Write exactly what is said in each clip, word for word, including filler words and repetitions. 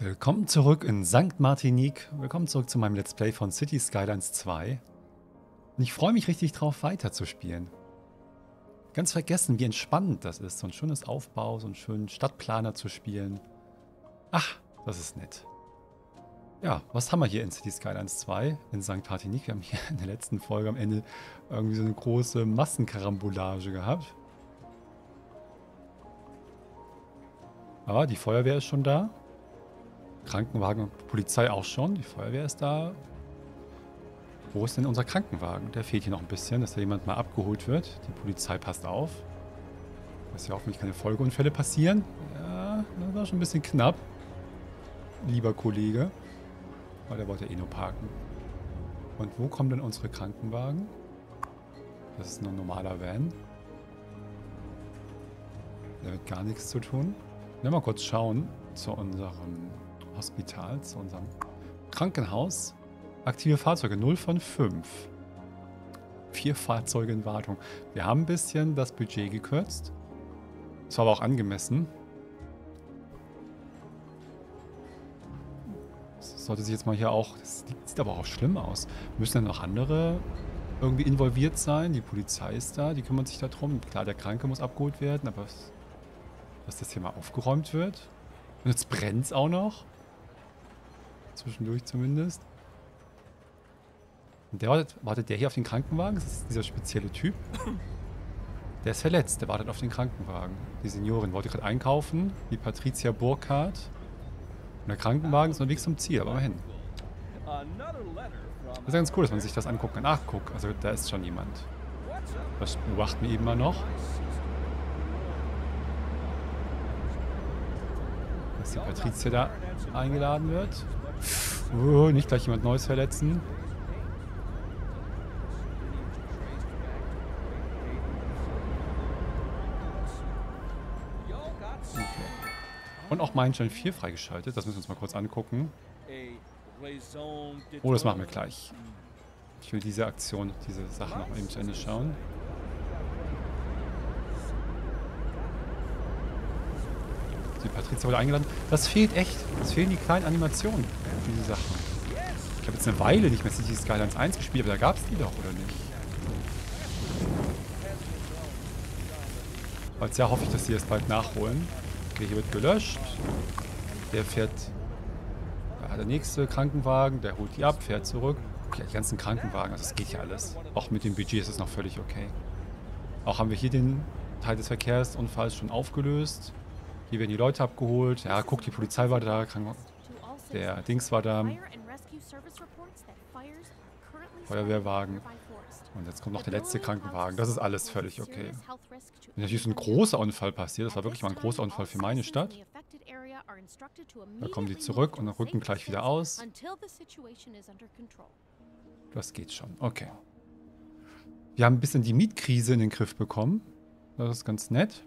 Willkommen zurück in Sankt Martinique. Willkommen zurück zu meinem Let's Play von Cities Skylines zwei. Und ich freue mich richtig drauf, weiterzuspielen. Ganz vergessen, wie entspannend das ist, so ein schönes Aufbau, so einen schönen Stadtplaner zu spielen. Ach, das ist nett. Ja, was haben wir hier in Cities Skylines zwei in Sankt Martinique? Wir haben hier in der letzten Folge am Ende irgendwie so eine große Massenkarambolage gehabt. Aber die Feuerwehr ist schon da. Krankenwagen und Polizei auch schon. Die Feuerwehr ist da. Wo ist denn unser Krankenwagen? Der fehlt hier noch ein bisschen, dass da jemand mal abgeholt wird. Die Polizei passt auf. Dass ja hoffentlich keine Folgeunfälle passieren. Ja, das war schon ein bisschen knapp. Lieber Kollege. Aber der wollte eh nur parken. Und wo kommen denn unsere Krankenwagen? Das ist nur ein normaler Van. Damit gar nichts zu tun. Wenn wir mal kurz schauen zu unserem Hospital, zu unserem Krankenhaus. Aktive Fahrzeuge null von fünf. Vier Fahrzeuge in Wartung. Wir haben ein bisschen das Budget gekürzt. Das war aber auch angemessen. Das sollte sich jetzt mal hier auch... Das sieht aber auch schlimm aus. Müssen dann noch andere irgendwie involviert sein? Die Polizei ist da, die kümmert sich darum. Klar, der Kranke muss abgeholt werden, aber dass das hier mal aufgeräumt wird. Und jetzt brennt es auch noch. Zwischendurch zumindest. Und der wartet, wartet der hier auf den Krankenwagen? Das ist dieser spezielle Typ. Der ist verletzt, der wartet auf den Krankenwagen. Die Seniorin wollte gerade einkaufen, die Patricia Burkhardt. Und der Krankenwagen ist unterwegs zum Ziel, aber immerhin. Das ist ganz cool, dass man sich das angucken kann. Ach, guck, also da ist schon jemand. Das beobachten wir eben mal noch. Dass die Patricia da eingeladen wird. Oh, nicht gleich jemand Neues verletzen. Okay. Und auch Meilenstein vier freigeschaltet. Das müssen wir uns mal kurz angucken. Oh, das machen wir gleich. Ich will diese Aktion, diese Sache noch eben zu Ende schauen. Die Patricia wurde eingeladen. Das fehlt echt. Es fehlen die kleinen Animationen für diese Sachen. Ich habe jetzt eine Weile nicht mehr Cities Skylines eins gespielt, aber da gab es die doch, oder nicht? Falls ja, hoffe ich, dass die jetzt bald nachholen. Okay, hier wird gelöscht. Der fährt... Da, der nächste Krankenwagen, der holt die ab, fährt zurück. Okay, die ganzen Krankenwagen, also das geht ja alles. Auch mit dem Budget ist es noch völlig okay. Auch haben wir hier den Teil des Verkehrsunfalls schon aufgelöst. Hier werden die Leute abgeholt. Ja, guck, die Polizei war da. Der Dings war da. Feuerwehrwagen. Und jetzt kommt noch der letzte Krankenwagen. Das ist alles völlig okay. Wenn natürlich so ein großer Unfall passiert, das war wirklich mal ein großer Unfall für meine Stadt. Da kommen die zurück und rücken gleich wieder aus. Das geht schon. Okay. Wir haben ein bisschen die Mietkrise in den Griff bekommen. Das ist ganz nett.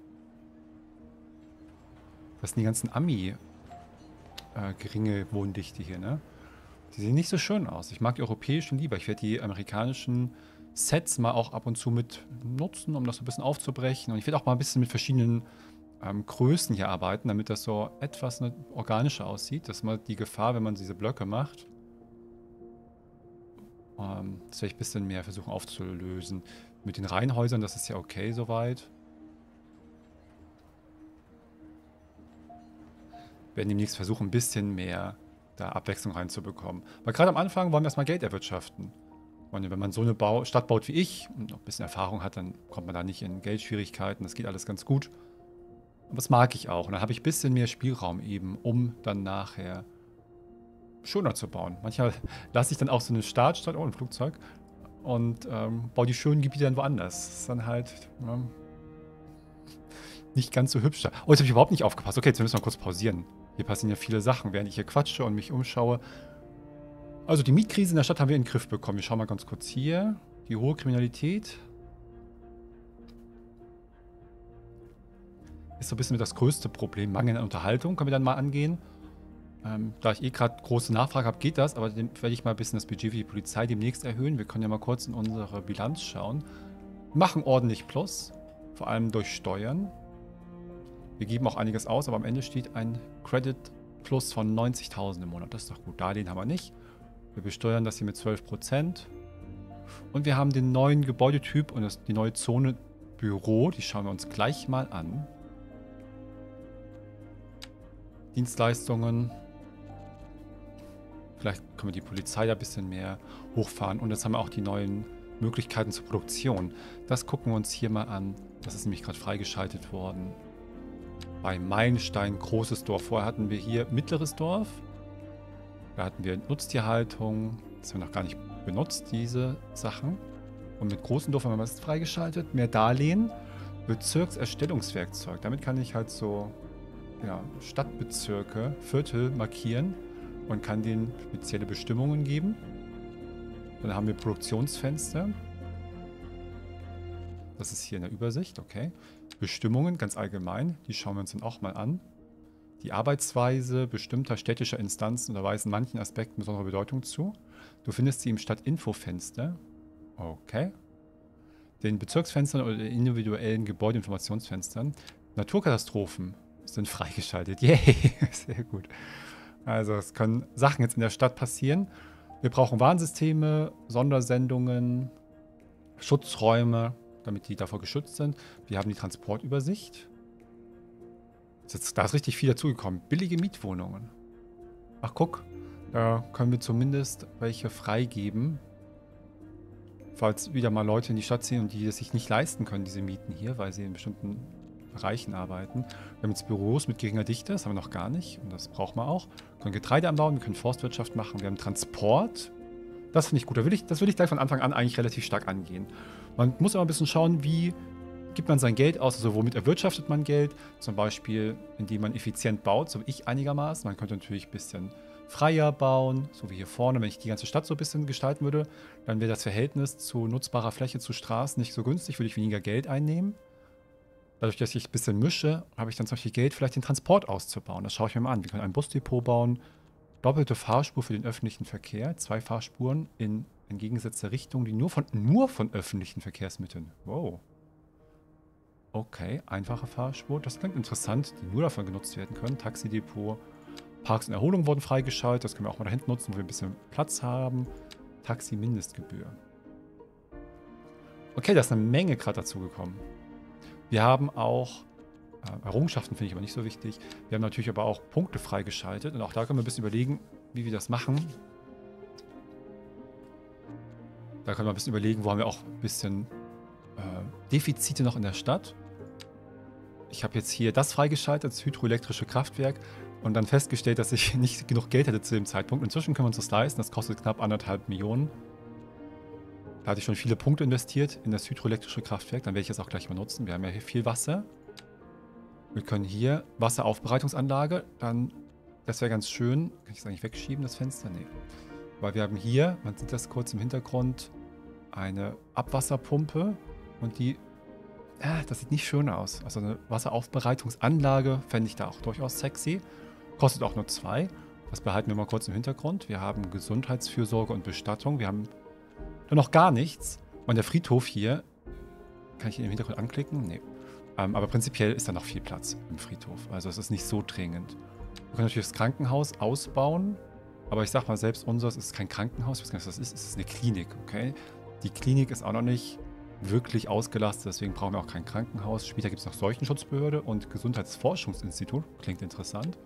Das sind die ganzen Ami äh, geringe Wohndichte hier, ne? Die sehen nicht so schön aus. Ich mag die europäischen lieber. Ich werde die amerikanischen Sets mal auch ab und zu mit nutzen, um das so ein bisschen aufzubrechen. Und ich werde auch mal ein bisschen mit verschiedenen ähm, Größen hier arbeiten, damit das so etwas ne, organischer aussieht. Das ist mal die Gefahr, wenn man diese Blöcke macht. Ähm, das werde ich ein bisschen mehr versuchen aufzulösen. Mit den Reihenhäusern, das ist ja okay soweit. Wir werden demnächst versuchen, ein bisschen mehr da Abwechslung reinzubekommen. Weil gerade am Anfang wollen wir erstmal Geld erwirtschaften. Und wenn man so eine Bau Stadt baut wie ich und noch ein bisschen Erfahrung hat, dann kommt man da nicht in Geldschwierigkeiten. Das geht alles ganz gut. Aber das mag ich auch. Und dann habe ich ein bisschen mehr Spielraum eben, um dann nachher schöner zu bauen. Manchmal lasse ich dann auch so eine Startstadt, oh, ein Flugzeug, und ähm, baue die schönen Gebiete dann woanders. Das ist dann halt... Ja, nicht ganz so hübsch da. Oh, jetzt habe ich überhaupt nicht aufgepasst. Okay, jetzt müssen wir kurz pausieren. Hier passieren ja viele Sachen, während ich hier quatsche und mich umschaue. Also die Mietkrise in der Stadt haben wir in den Griff bekommen. Wir schauen mal ganz kurz hier. Die hohe Kriminalität. Ist so ein bisschen das größte Problem. Mangel an Unterhaltung können wir dann mal angehen. Ähm, da ich eh gerade große Nachfrage habe, geht das. Aber dann werde ich mal ein bisschen das Budget für die Polizei demnächst erhöhen. Wir können ja mal kurz in unsere Bilanz schauen. Wir machen ordentlich Plus. Vor allem durch Steuern. Wir geben auch einiges aus, aber am Ende steht ein Credit Mietplus von neunzigtausend im Monat. Das ist doch gut. Darlehen haben wir nicht. Wir besteuern das hier mit zwölf Prozent. Und wir haben den neuen Gebäudetyp und das, die neue Zone Büro. Die schauen wir uns gleich mal an. Dienstleistungen. Vielleicht können wir die Polizei da ein bisschen mehr hochfahren. Und jetzt haben wir auch die neuen Möglichkeiten zur Produktion. Das gucken wir uns hier mal an. Das ist nämlich gerade freigeschaltet worden. Bei Meilenstein, großes Dorf. Vorher hatten wir hier mittleres Dorf. Da hatten wir Nutztierhaltung. Das haben wir noch gar nicht benutzt, diese Sachen. Und mit großen Dorf haben wir was freigeschaltet. Mehr Darlehen. Bezirkserstellungswerkzeug. Damit kann ich halt so ja, Stadtbezirke, Viertel markieren und kann denen spezielle Bestimmungen geben. Dann haben wir Produktionsfenster. Das ist hier in der Übersicht, okay. Bestimmungen ganz allgemein, die schauen wir uns dann auch mal an. Die Arbeitsweise bestimmter städtischer Instanzen unterweisen manchen Aspekten besondere Bedeutung zu. Du findest sie im Stadtinfo-Fenster. Okay. Den Bezirksfenstern oder den individuellen Gebäudeinformationsfenstern. Naturkatastrophen sind freigeschaltet. Yay, sehr gut. Also es können Sachen jetzt in der Stadt passieren. Wir brauchen Warnsysteme, Sondersendungen, Schutzräume, damit die davor geschützt sind. Wir haben die Transportübersicht. Jetzt, da ist richtig viel dazugekommen. Billige Mietwohnungen. Ach guck, da können wir zumindest welche freigeben. Falls wieder mal Leute in die Stadt ziehen und die es sich nicht leisten können, diese Mieten hier, weil sie in bestimmten Bereichen arbeiten. Wir haben jetzt Büros mit geringer Dichte, das haben wir noch gar nicht. Und das brauchen wir auch. Wir können Getreide anbauen, wir können Forstwirtschaft machen, wir haben Transport. Das finde ich gut. Da will ich, das will ich gleich von Anfang an eigentlich relativ stark angehen. Man muss aber ein bisschen schauen, wie gibt man sein Geld aus, also womit erwirtschaftet man Geld. Zum Beispiel, indem man effizient baut, so wie ich einigermaßen. Man könnte natürlich ein bisschen freier bauen, so wie hier vorne. Wenn ich die ganze Stadt so ein bisschen gestalten würde, dann wäre das Verhältnis zu nutzbarer Fläche zu Straßen nicht so günstig, würde ich weniger Geld einnehmen. Dadurch, dass ich ein bisschen mische, habe ich dann zum Beispiel Geld, vielleicht den Transport auszubauen. Das schaue ich mir mal an. Wir können ein Busdepot bauen, doppelte Fahrspur für den öffentlichen Verkehr, zwei Fahrspuren in entgegengesetzter Richtung, die nur von, nur von öffentlichen Verkehrsmitteln. Wow. Okay, einfache Fahrspur. Das klingt interessant, die nur davon genutzt werden können. Taxidepot, Parks und Erholung wurden freigeschaltet. Das können wir auch mal da hinten nutzen, wo wir ein bisschen Platz haben. Taxi-Mindestgebühr. Okay, da ist eine Menge gerade dazugekommen. Wir haben auch, äh, Errungenschaften finde ich aber nicht so wichtig. Wir haben natürlich aber auch Punkte freigeschaltet. Und auch da können wir ein bisschen überlegen, wie wir das machen. Da können wir ein bisschen überlegen, wo haben wir auch ein bisschen äh, Defizite noch in der Stadt. Ich habe jetzt hier das freigeschaltet, das hydroelektrische Kraftwerk. Und dann festgestellt, dass ich nicht genug Geld hatte zu dem Zeitpunkt. Inzwischen können wir uns das leisten. Das kostet knapp anderthalb Millionen. Da hatte ich schon viele Punkte investiert in das hydroelektrische Kraftwerk. Dann werde ich es auch gleich mal nutzen. Wir haben ja hier viel Wasser. Wir können hier Wasseraufbereitungsanlage. Dann, das wäre ganz schön. Kann ich das eigentlich wegschieben, das Fenster? Nee. Weil wir haben hier, man sieht das kurz im Hintergrund, eine Abwasserpumpe. Und die, äh, das sieht nicht schön aus. Also eine Wasseraufbereitungsanlage fände ich da auch durchaus sexy. Kostet auch nur zwei. Das behalten wir mal kurz im Hintergrund. Wir haben Gesundheitsfürsorge und Bestattung. Wir haben noch gar nichts. Und der Friedhof hier, kann ich ihn im Hintergrund anklicken? Nee. Ähm, aber prinzipiell ist da noch viel Platz im Friedhof. Also es ist nicht so dringend. Wir können natürlich das Krankenhaus ausbauen. Aber ich sag mal, selbst unseres ist kein Krankenhaus. Ich weiß gar nicht, was das ist. Es ist eine Klinik, okay? Die Klinik ist auch noch nicht wirklich ausgelastet. Deswegen brauchen wir auch kein Krankenhaus. Später gibt es noch Seuchenschutzbehörde und Gesundheitsforschungsinstitut. Klingt interessant.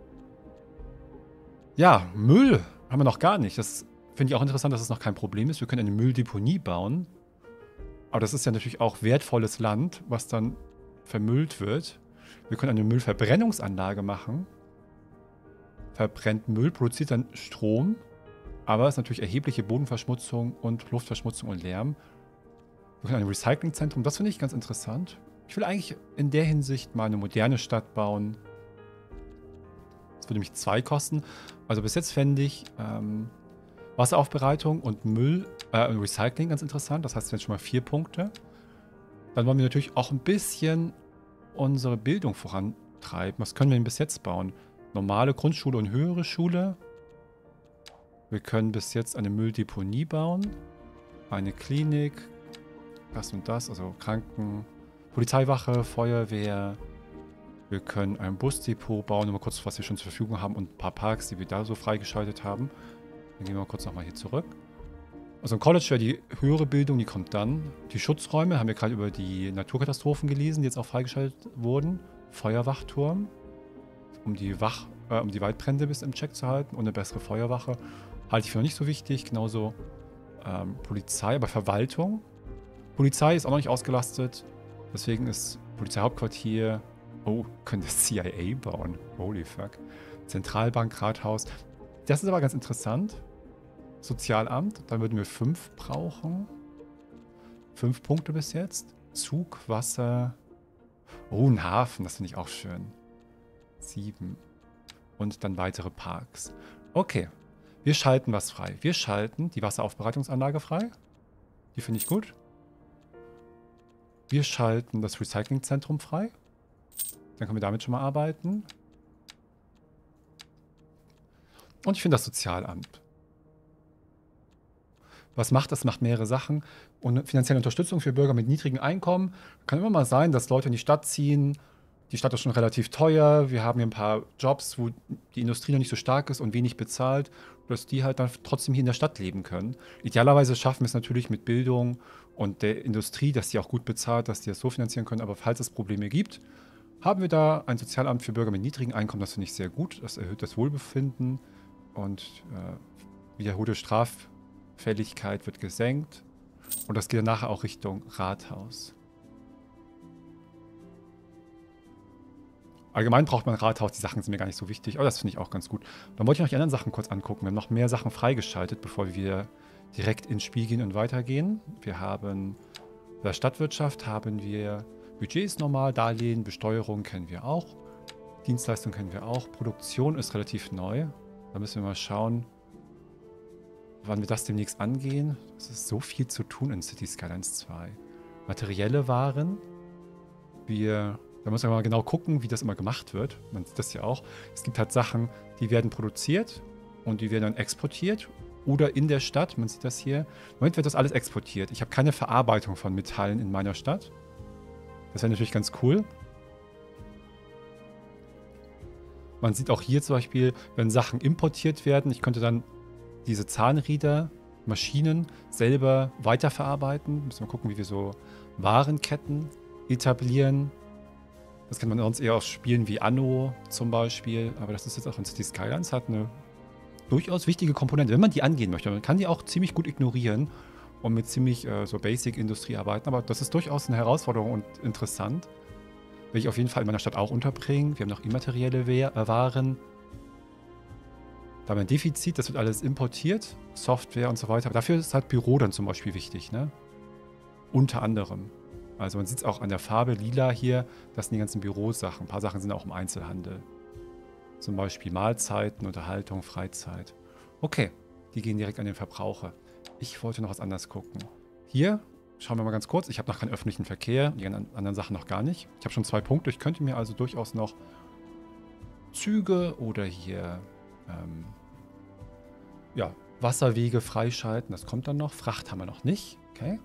Ja, Müll haben wir noch gar nicht. Das finde ich auch interessant, dass es noch kein Problem ist. Wir können eine Mülldeponie bauen. Aber das ist ja natürlich auch wertvolles Land, was dann vermüllt wird. Wir können eine Müllverbrennungsanlage machen. Verbrennt Müll, produziert dann Strom. Aber es ist natürlich erhebliche Bodenverschmutzung und Luftverschmutzung und Lärm. Wir können ein Recyclingzentrum. Das finde ich ganz interessant. Ich will eigentlich in der Hinsicht mal eine moderne Stadt bauen. Das würde mich zwei kosten. Also bis jetzt fände ich ähm, Wasseraufbereitung und Müll, äh, Recycling ganz interessant. Das heißt, jetzt schon mal vier Punkte. Dann wollen wir natürlich auch ein bisschen unsere Bildung vorantreiben. Was können wir denn bis jetzt bauen? Normale Grundschule und höhere Schule. Wir können bis jetzt eine Mülldeponie bauen. Eine Klinik. Das und das, also Kranken, Polizeiwache, Feuerwehr. Wir können ein Busdepot bauen, nur mal kurz, was wir schon zur Verfügung haben und ein paar Parks, die wir da so freigeschaltet haben. Dann gehen wir mal kurz nochmal hier zurück. Also im College wäre die höhere Bildung, die kommt dann. Die Schutzräume haben wir gerade über die Naturkatastrophen gelesen, die jetzt auch freigeschaltet wurden. Feuerwachturm, um die, Wach, äh, um die Waldbrände bis im Check zu halten und eine bessere Feuerwache. Halte ich für noch nicht so wichtig. Genauso ähm, Polizei, aber Verwaltung. Polizei ist auch noch nicht ausgelastet. Deswegen ist Polizeihauptquartier. Oh, können das C I A bauen? Holy fuck. Zentralbank, Rathaus. Das ist aber ganz interessant. Sozialamt, dann würden wir fünf brauchen. Fünf Punkte bis jetzt. Zug, Wasser. Oh, ein Hafen, das finde ich auch schön. Sieben. Und dann weitere Parks. Okay, wir schalten was frei. Wir schalten die Wasseraufbereitungsanlage frei. Die finde ich gut. Wir schalten das Recyclingzentrum frei. Dann können wir damit schon mal arbeiten. Und ich finde das Sozialamt. Was macht das? Macht mehrere Sachen. Und finanzielle Unterstützung für Bürger mit niedrigem Einkommen. Kann immer mal sein, dass Leute in die Stadt ziehen. Die Stadt ist schon relativ teuer. Wir haben hier ein paar Jobs, wo die Industrie noch nicht so stark ist und wenig bezahlt, dass die halt dann trotzdem hier in der Stadt leben können. Idealerweise schaffen wir es natürlich mit Bildung und der Industrie, dass die auch gut bezahlt, dass die das so finanzieren können. Aber falls es Probleme gibt, haben wir da ein Sozialamt für Bürger mit niedrigem Einkommen. Das finde ich sehr gut. Das erhöht das Wohlbefinden und äh, wiederholte Straffälligkeit wird gesenkt. Und das geht dann nachher auch Richtung Rathaus. Allgemein braucht man ein Rathaus, die Sachen sind mir gar nicht so wichtig, aber das finde ich auch ganz gut. Dann wollte ich noch die anderen Sachen kurz angucken. Wir haben noch mehr Sachen freigeschaltet, bevor wir direkt ins Spiel gehen und weitergehen. Wir haben bei der Stadtwirtschaft haben wir Budgets normal, Darlehen, Besteuerung kennen wir auch. Dienstleistung kennen wir auch. Produktion ist relativ neu. Da müssen wir mal schauen, wann wir das demnächst angehen. Es ist so viel zu tun in City Skylines zwei. Materielle Waren. Wir... Da muss man mal genau gucken, wie das immer gemacht wird. Man sieht das ja auch. Es gibt halt Sachen, die werden produziert und die werden dann exportiert. Oder in der Stadt, man sieht das hier. Im Moment wird das alles exportiert. Ich habe keine Verarbeitung von Metallen in meiner Stadt. Das wäre natürlich ganz cool. Man sieht auch hier zum Beispiel, wenn Sachen importiert werden, ich könnte dann diese Zahnräder, Maschinen selber weiterverarbeiten. Müssen wir gucken, wie wir so Warenketten etablieren. Das kennt man sonst eher aus Spielen wie Anno zum Beispiel, aber das ist jetzt auch in City Skylines, hat eine durchaus wichtige Komponente, wenn man die angehen möchte. Man kann die auch ziemlich gut ignorieren und mit ziemlich äh, so Basic-Industrie arbeiten, aber das ist durchaus eine Herausforderung und interessant. Will ich auf jeden Fall in meiner Stadt auch unterbringen. Wir haben noch immaterielle We- Waren. Da haben wir ein Defizit, das wird alles importiert, Software und so weiter. Aber dafür ist halt Büro dann zum Beispiel wichtig, ne? Unter anderem. Also man sieht es auch an der Farbe lila hier, das sind die ganzen Bürosachen. Ein paar Sachen sind auch im Einzelhandel. Zum Beispiel Mahlzeiten, Unterhaltung, Freizeit. Okay, die gehen direkt an den Verbraucher. Ich wollte noch was anderes gucken. Hier, schauen wir mal ganz kurz. Ich habe noch keinen öffentlichen Verkehr, die anderen Sachen noch gar nicht. Ich habe schon zwei Punkte. Ich könnte mir also durchaus noch Züge oder hier ähm, ja, Wasserwege freischalten. Das kommt dann noch. Fracht haben wir noch nicht. Okay.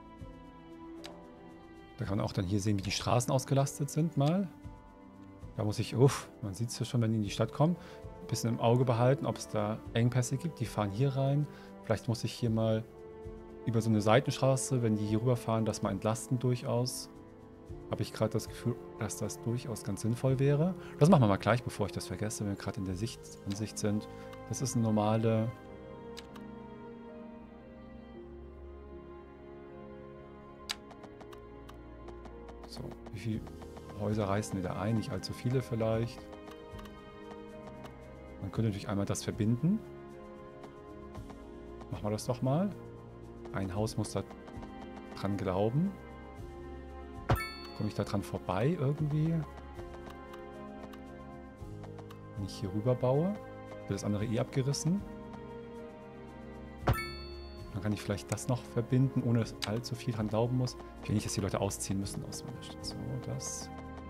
Da kann man auch dann hier sehen, wie die Straßen ausgelastet sind mal. Da muss ich, uff, man sieht es ja schon, wenn die in die Stadt kommen, ein bisschen im Auge behalten, ob es da Engpässe gibt. Die fahren hier rein. Vielleicht muss ich hier mal über so eine Seitenstraße, wenn die hier rüberfahren, das mal entlasten durchaus. Habe ich gerade das Gefühl, dass das durchaus ganz sinnvoll wäre. Das machen wir mal gleich, bevor ich das vergesse, wenn wir gerade in der Sicht, Ansicht sind. Das ist eine normale... So, wie viele Häuser reißen wir da ein? Nicht allzu viele vielleicht. Man könnte natürlich einmal das verbinden. Machen wir das doch mal. Ein Haus muss da dran glauben. Komme ich da dran vorbei irgendwie? Wenn ich hier rüber baue, wird das andere eh abgerissen. Dann kann ich vielleicht das noch verbinden, ohne dass allzu viel dran glauben muss. Ich will nicht, dass die Leute ausziehen müssen aus meiner Stadt. So, das.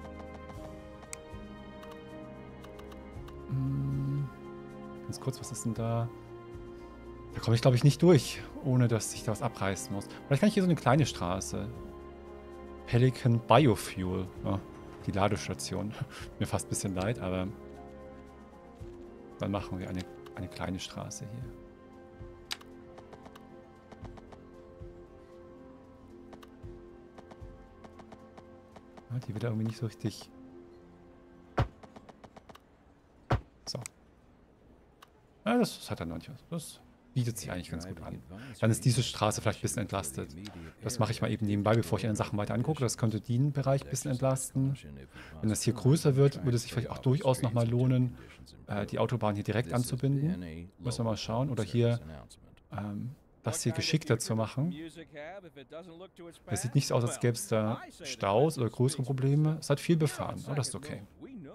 Hm. Ganz kurz, was ist denn da? Da komme ich, glaube ich, nicht durch, ohne dass ich da was abreißen muss. Vielleicht kann ich hier so eine kleine Straße. Pelican Biofuel. Ja. die Ladestation. Mir fast ein bisschen leid, aber dann machen wir eine, eine kleine Straße hier. Ja, die wird irgendwie nicht so richtig... So. Ja, das, das hat er noch nicht. Das bietet sich eigentlich ganz gut an. Dann ist diese Straße vielleicht ein bisschen entlastet. Das mache ich mal eben nebenbei, bevor ich eine Sachen weiter angucke. Das könnte den Bereich ein bisschen entlasten. Wenn das hier größer wird, würde es sich vielleicht auch durchaus nochmal lohnen, äh, die Autobahn hier direkt anzubinden. Müssen wir mal schauen. Oder hier ähm, das hier geschickter zu machen. Es sieht nicht so aus, als gäbe es da Staus oder größere Probleme. Es hat viel befahren, aber das ist okay.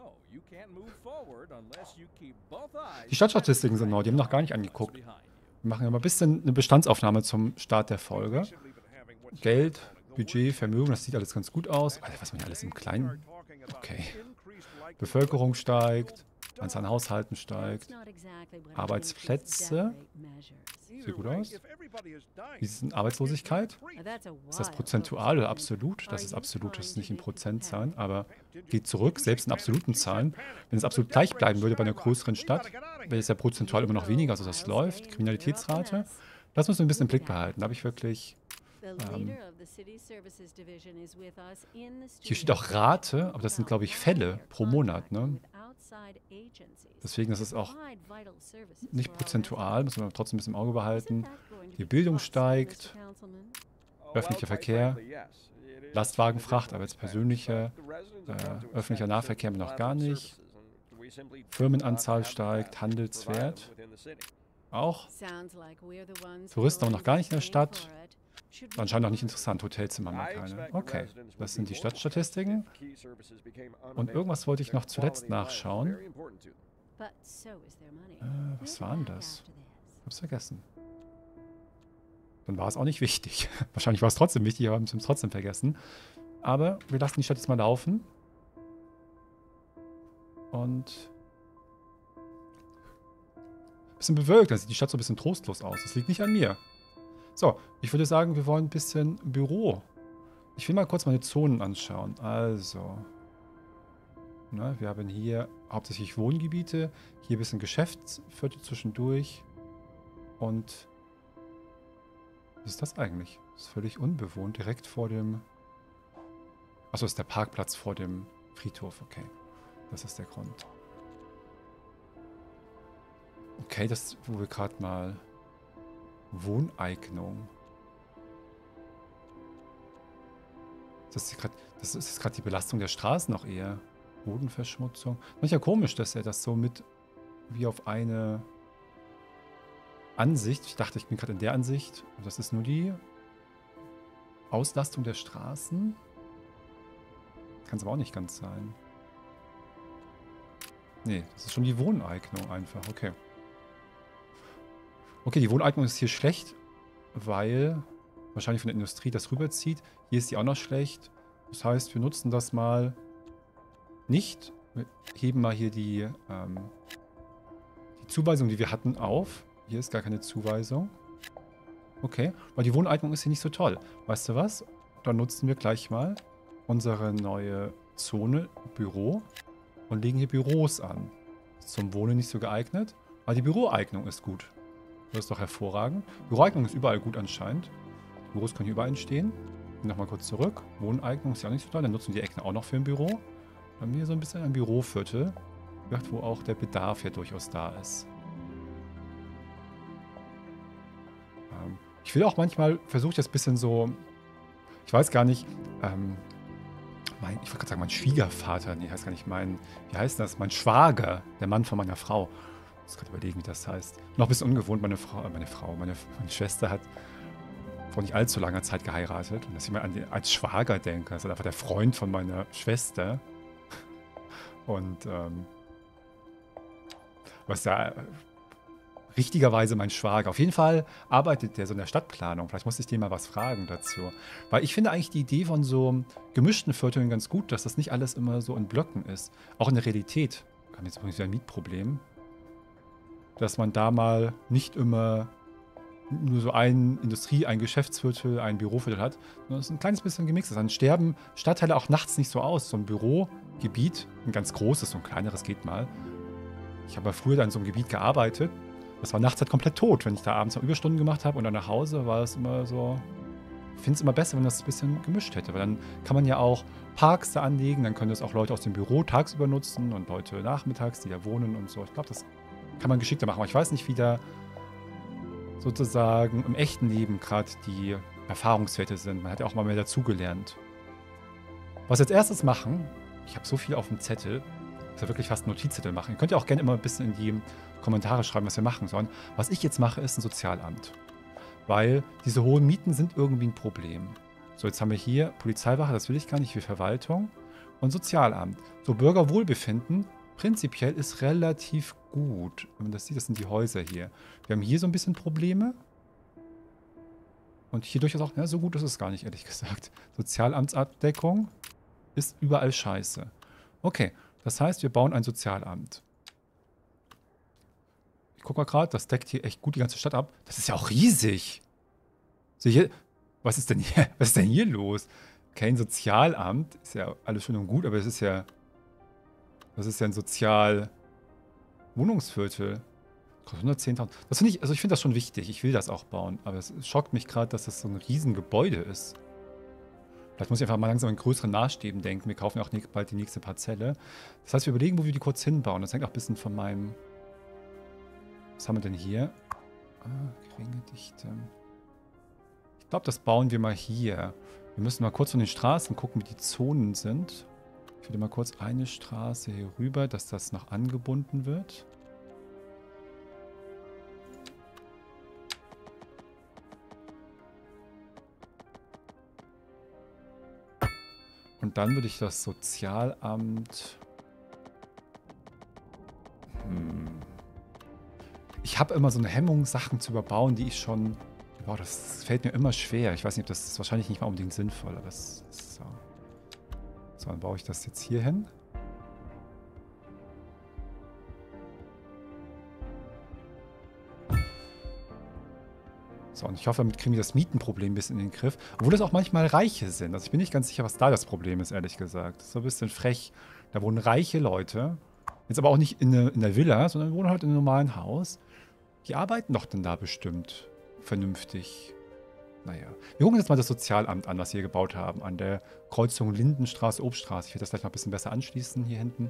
Die Stadtstatistiken sind neu, die haben wir noch gar nicht angeguckt. Wir machen ja mal ein bisschen eine Bestandsaufnahme zum Start der Folge. Geld, Budget, Vermögen, das sieht alles ganz gut aus. Alter, was man hier alles im Kleinen... Okay. Bevölkerung steigt, Anzahl an Haushalten steigt, Arbeitsplätze, sieht gut aus. Wie ist denn Arbeitslosigkeit? Ist das prozentual oder absolut? Das ist absolut, das ist nicht in Prozentzahlen, aber geht zurück, selbst in absoluten Zahlen. Wenn es absolut gleich bleiben würde bei einer größeren Stadt, wäre es ja prozentual immer noch weniger, also das läuft. Kriminalitätsrate, das müssen wir ein bisschen im Blick behalten. Da habe ich wirklich... Ähm, hier steht auch Rate, aber das sind, glaube ich, Fälle pro Monat, ne? Deswegen ist es auch nicht prozentual, müssen wir trotzdem ein bisschen im Auge behalten. Die Bildung steigt, öffentlicher Verkehr, Lastwagenfracht, aber jetzt persönlicher, äh, öffentlicher Nahverkehr noch gar nicht. Firmenanzahl steigt, Handelswert auch. Touristen haben noch gar nicht in der Stadt. Anscheinend auch nicht interessant. Hotelzimmer haben wir keine. Okay, das sind die Stadtstatistiken. Und irgendwas wollte ich noch zuletzt nachschauen. Äh, was war denn das? Ich hab's vergessen. Dann war es auch nicht wichtig. Wahrscheinlich war es trotzdem wichtig, aber wir haben es trotzdem vergessen. Aber wir lassen die Stadt jetzt mal laufen. Und... ein bisschen bewölkt. Dann sieht die Stadt so ein bisschen trostlos aus. Das liegt nicht an mir. So, ich würde sagen, wir wollen ein bisschen Büro. Ich will mal kurz meine Zonen anschauen. Also, na, wir haben hier hauptsächlich Wohngebiete, hier ein bisschen Geschäftsviertel zwischendurch. Und was ist das eigentlich? Das ist völlig unbewohnt, direkt vor dem... Achso, ist der Parkplatz vor dem Friedhof, okay. Das ist der Grund. Okay, das, wo wir gerade mal... Wohneignung. Das ist gerade das ist gerade die Belastung der Straßen noch eher. Bodenverschmutzung. Manchmal komisch, dass er das so mit wie auf eine Ansicht. Ich dachte, ich bin gerade in der Ansicht. Und das ist nur die Auslastung der Straßen. Kann es aber auch nicht ganz sein. Nee, das ist schon die Wohneignung einfach. Okay. Okay, die Wohneignung ist hier schlecht, weil wahrscheinlich von der Industrie das rüberzieht. Hier ist die auch noch schlecht. Das heißt, wir nutzen das mal nicht. Wir heben mal hier die, ähm, die Zuweisung, die wir hatten, auf. Hier ist gar keine Zuweisung. Okay, weil die Wohneignung ist hier nicht so toll. Weißt du was? Dann nutzen wir gleich mal unsere neue Zone Büro und legen hier Büros an. Ist zum Wohnen nicht so geeignet, aber die Büroeignung ist gut. Das ist doch hervorragend. Büroeignung ist überall gut anscheinend. Büros können hier überall entstehen. Nochmal kurz zurück. Wohneignung ist ja auch nicht so toll. Dann nutzen wir die Ecken auch noch für ein Büro. Dann haben wir hier so ein bisschen ein Büroviertel, wo auch der Bedarf ja durchaus da ist. Ähm, ich will auch manchmal, versuche ich das ein bisschen so, ich weiß gar nicht, ähm, mein, ich wollte gerade sagen, mein Schwiegervater, nee, heißt gar nicht mein, wie heißt das? Mein Schwager, der Mann von meiner Frau. Ich muss gerade überlegen, wie das heißt. Noch ein bisschen ungewohnt, meine Frau, äh, meine Frau, meine, meine Schwester hat vor nicht allzu langer Zeit geheiratet. Und dass ich mal an den, als Schwager denke. Das ist einfach der Freund von meiner Schwester. Und, ähm, was da, äh, richtigerweise mein Schwager. Auf jeden Fall arbeitet der so in der Stadtplanung. Vielleicht muss ich den mal was fragen dazu. Weil ich finde eigentlich die Idee von so gemischten Vierteln ganz gut, dass das nicht alles immer so in Blöcken ist. Auch in der Realität. Wir haben jetzt übrigens wieder ein Mietproblem. Dass man da mal nicht immer nur so ein Industrie-, ein Geschäftsviertel, ein Büroviertel hat. Das ist ein kleines bisschen gemixt. Dann sterben Stadtteile auch nachts nicht so aus. So ein Bürogebiet, ein ganz großes, so ein kleineres geht mal. Ich habe ja früher da in so einem Gebiet gearbeitet. Das war nachts halt komplett tot. Wenn ich da abends noch Überstunden gemacht habe und dann nach Hause, war es immer so... Ich finde es immer besser, wenn das ein bisschen gemischt hätte. Weil dann kann man ja auch Parks da anlegen. Dann können das auch Leute aus dem Büro tagsüber nutzen und Leute nachmittags, die da wohnen und so. Ich glaube, das kann man geschickter machen. Aber ich weiß nicht, wie da sozusagen im echten Leben gerade die Erfahrungswerte sind. Man hat ja auch mal mehr dazugelernt. Was wir als erstes machen, ich habe so viel auf dem Zettel, ich soll wirklich fast einen Notizzettel machen. Ihr könnt ja auch gerne immer ein bisschen in die Kommentare schreiben, was wir machen sollen. Was ich jetzt mache, ist ein Sozialamt. Weil diese hohen Mieten sind irgendwie ein Problem. So, jetzt haben wir hier Polizeiwache, das will ich gar nicht, für Verwaltung. Und Sozialamt. So, Bürgerwohlbefinden prinzipiell ist relativ gut. Wenn man das sieht, das sind die Häuser hier. Wir haben hier so ein bisschen Probleme. Und hier durchaus auch, ja, so gut ist es gar nicht, ehrlich gesagt. Sozialamtsabdeckung ist überall scheiße. Okay, das heißt, wir bauen ein Sozialamt. Ich guck mal gerade, das deckt hier echt gut die ganze Stadt ab. Das ist ja auch riesig. So hier, was ist denn hier, was ist denn hier los? Kein Sozialamt, ist ja alles schön und gut, aber es ist ja, das ist ja ein Sozial-Wohnungsviertel. Kostet hundertzehntausend. Das finde ich, also ich finde das schon wichtig. Ich will das auch bauen. Aber es schockt mich gerade, dass das so ein Riesengebäude ist. Vielleicht muss ich einfach mal langsam in größeren Maßstäben denken. Wir kaufen auch bald die nächste Parzelle. Das heißt, wir überlegen, wo wir die kurz hinbauen. Das hängt auch ein bisschen von meinem... Was haben wir denn hier? Ah, geringe Dichte. Ich glaube, das bauen wir mal hier. Wir müssen mal kurz von den Straßen gucken, wie die Zonen sind. Ich würde mal kurz eine Straße hier rüber, dass das noch angebunden wird. Und dann würde ich das Sozialamt... Hm. Ich habe immer so eine Hemmung, Sachen zu überbauen, die ich schon... Boah, das fällt mir immer schwer. Ich weiß nicht, ob das ist wahrscheinlich nicht mal unbedingt sinnvoll, aber das ist so. So, dann baue ich das jetzt hier hin. So, und ich hoffe, damit kriegen wir das Mietenproblem ein bisschen in den Griff. Obwohl das auch manchmal Reiche sind. Also ich bin nicht ganz sicher, was da das Problem ist, ehrlich gesagt. Das ist so ein bisschen frech. Da wohnen reiche Leute. Jetzt aber auch nicht in, eine, in der Villa, sondern wohnen halt in einem normalen Haus. Die arbeiten doch dann da bestimmt vernünftig. Naja. Wir gucken jetzt mal das Sozialamt an, was wir hier gebaut haben. An der Kreuzung Lindenstraße, Obststraße. Ich werde das gleich mal ein bisschen besser anschließen hier hinten.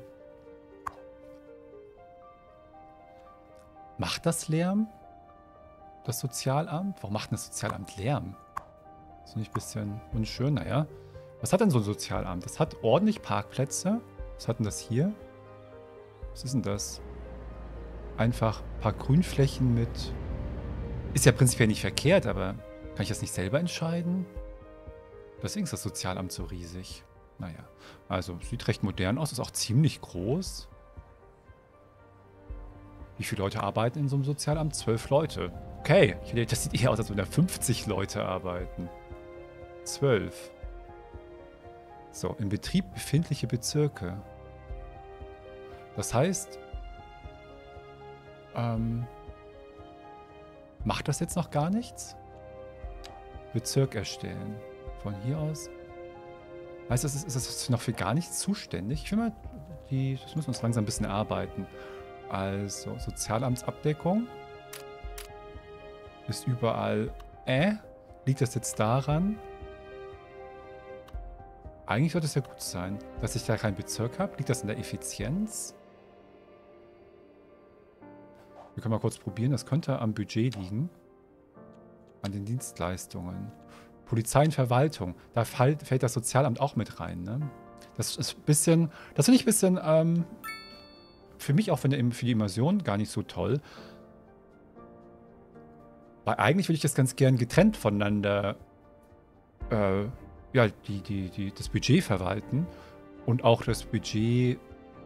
Macht das Lärm? Das Sozialamt? Warum macht denn das Sozialamt Lärm? Ist nicht ein bisschen unschön? Naja. Was hat denn so ein Sozialamt? Das hat ordentlich Parkplätze. Was hat denn das hier? Was ist denn das? Einfach ein paar Grünflächen mit... Ist ja prinzipiell nicht verkehrt, aber kann ich das nicht selber entscheiden? Deswegen ist das Sozialamt so riesig. Naja. Also, sieht recht modern aus. Ist auch ziemlich groß. Wie viele Leute arbeiten in so einem Sozialamt? Zwölf Leute. Okay, das sieht eher aus, als wenn da fünfzig Leute arbeiten. Zwölf. So, im Betrieb befindliche Bezirke. Das heißt, ähm, macht das jetzt noch gar nichts? Bezirk erstellen. Von hier aus. Heißt das, ist das noch für gar nichts zuständig? Ich will mal, die, das müssen wir uns langsam ein bisschen erarbeiten. Also, Sozialamtsabdeckung. Ist überall äh. Liegt das jetzt daran? Eigentlich sollte es ja gut sein, dass ich da keinen Bezirk habe. Liegt das in der Effizienz? Wir können mal kurz probieren. Das könnte am Budget liegen. An den Dienstleistungen. Polizei und Verwaltung. Da fällt, fällt das Sozialamt auch mit rein, ne? Das ist ein bisschen... Das finde ich ein bisschen... Ähm, für mich auch für die Immersion gar nicht so toll. Weil eigentlich würde ich das ganz gern getrennt voneinander äh, ja, die, die, die, das Budget verwalten und auch das Budget.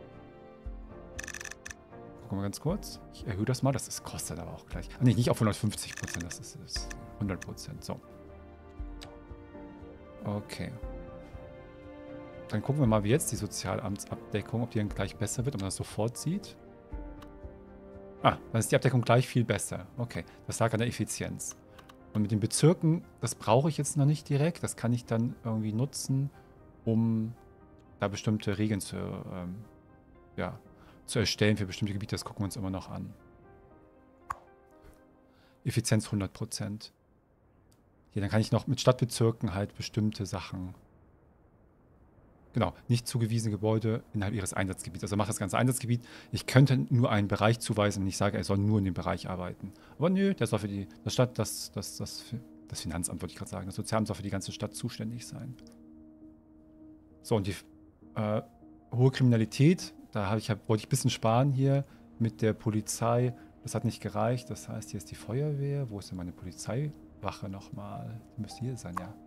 Gucken wir ganz kurz. Ich erhöhe das mal. Das ist, kostet aber auch gleich. Nee, nicht auf hundertfünfzig Prozent. Das ist, ist hundert Prozent. So. Okay. Dann gucken wir mal, wie jetzt die Sozialamtsabdeckung, ob die dann gleich besser wird, ob man das sofort sieht. Ah, dann ist die Abdeckung gleich viel besser. Okay, das lag an der Effizienz. Und mit den Bezirken, das brauche ich jetzt noch nicht direkt. Das kann ich dann irgendwie nutzen, um da bestimmte Regeln zu, ähm, ja, zu erstellen für bestimmte Gebiete. Das gucken wir uns immer noch an. Effizienz hundert Prozent. Hier, dann kann ich noch mit Stadtbezirken halt bestimmte Sachen. Genau, nicht zugewiesene Gebäude innerhalb ihres Einsatzgebiets. Also macht das ganze Einsatzgebiet. Ich könnte nur einen Bereich zuweisen, wenn ich sage, er soll nur in dem Bereich arbeiten. Aber nö, der soll für die das Stadt, das, das, das, das Finanzamt, wollte ich gerade sagen, das Sozialamt soll für die ganze Stadt zuständig sein. So, und die äh, hohe Kriminalität, da habe ich, hab, wollte ich ein bisschen sparen hier mit der Polizei. Das hat nicht gereicht. Das heißt, hier ist die Feuerwehr. Wo ist denn meine Polizeiwache nochmal? Die müsste hier sein, ja.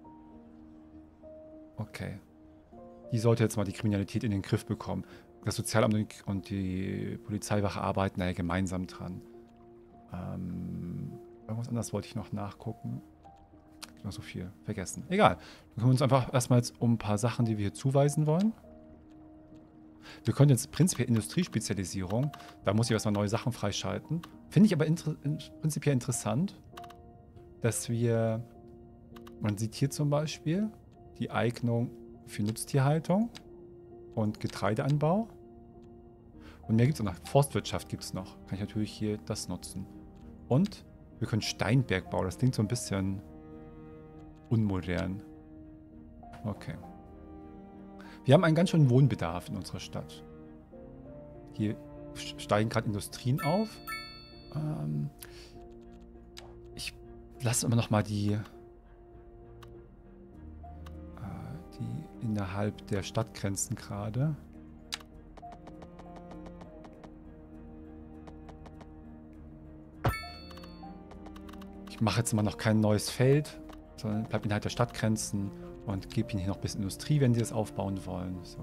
Okay. Die sollte jetzt mal die Kriminalität in den Griff bekommen. Das Sozialamt und die Polizeiwache arbeiten da ja gemeinsam dran. Ähm, irgendwas anderes wollte ich noch nachgucken. Noch so viel vergessen. Egal. Dann kümmern wir uns einfach erstmal jetzt um ein paar Sachen, die wir hier zuweisen wollen. Wir können jetzt prinzipiell Industriespezialisierung. Da muss ich erstmal neue Sachen freischalten. Finde ich aber inter prinzipiell interessant, dass wir, man sieht hier zum Beispiel die Eignung für Nutztierhaltung und Getreideanbau. Und mehr gibt es auch noch. Forstwirtschaft gibt es noch. Kann ich natürlich hier das nutzen. Und wir können Steinbergbau. Das klingt so ein bisschen unmodern. Okay. Wir haben einen ganz schönen Wohnbedarf in unserer Stadt. Hier steigen gerade Industrien auf. Ähm ich lasse immer noch mal die die innerhalb der Stadtgrenzen gerade. Ich mache jetzt mal noch kein neues Feld, sondern bleibe innerhalb der Stadtgrenzen und gebe ihnen hier noch ein bisschen Industrie, wenn sie das aufbauen wollen. So.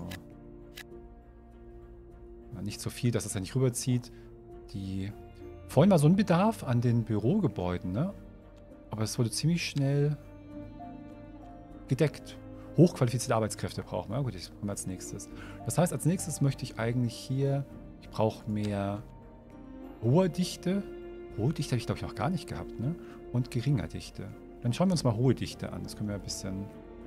Ja, nicht so viel, dass es ja nicht rüberzieht. Die vorhin war so ein Bedarf an den Bürogebäuden, ne? Aber es wurde ziemlich schnell gedeckt. Hochqualifizierte Arbeitskräfte brauchen wir. Ja, gut, das kommt als nächstes. Das heißt, als nächstes möchte ich eigentlich hier, ich brauche mehr hohe Dichte. Hohe Dichte habe ich, glaube ich, noch gar nicht gehabt, ne? Und geringer Dichte. Dann schauen wir uns mal hohe Dichte an. Das können wir ein bisschen...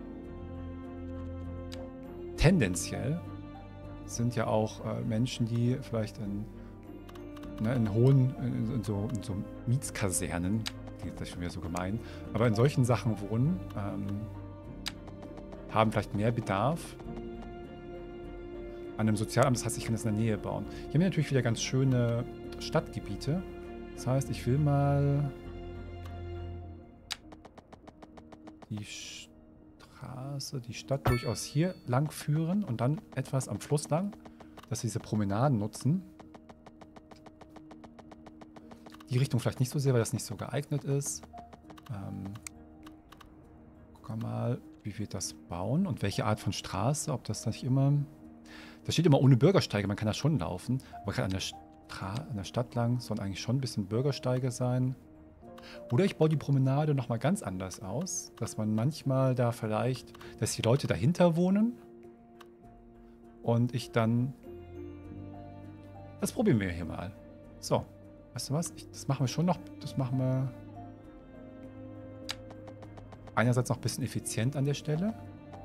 Tendenziell sind ja auch äh, Menschen, die vielleicht in, ne, in hohen, in, in, so, in so Mietskasernen, das ist schon wieder so gemein, aber in solchen Sachen wohnen, ähm, haben vielleicht mehr Bedarf an einem Sozialamt. Das heißt, ich kann das in der Nähe bauen. Hier haben wir natürlich wieder ganz schöne Stadtgebiete. Das heißt, ich will mal die Straße, die Stadt durchaus hier lang führen und dann etwas am Fluss lang, dass wir diese Promenaden nutzen. Die Richtung vielleicht nicht so sehr, weil das nicht so geeignet ist. Ähm, guck mal, wie wir das bauen und welche Art von Straße, ob das nicht immer... Da steht immer ohne Bürgersteige, man kann da schon laufen, aber gerade an der, Stra an der Stadt lang sollen eigentlich schon ein bisschen Bürgersteige sein. Oder ich baue die Promenade nochmal ganz anders aus, dass man manchmal da vielleicht, dass die Leute dahinter wohnen und ich dann... Das probieren wir hier mal. So, weißt du was? Ich, das machen wir schon noch, das machen wir... Einerseits noch ein bisschen effizient an der Stelle.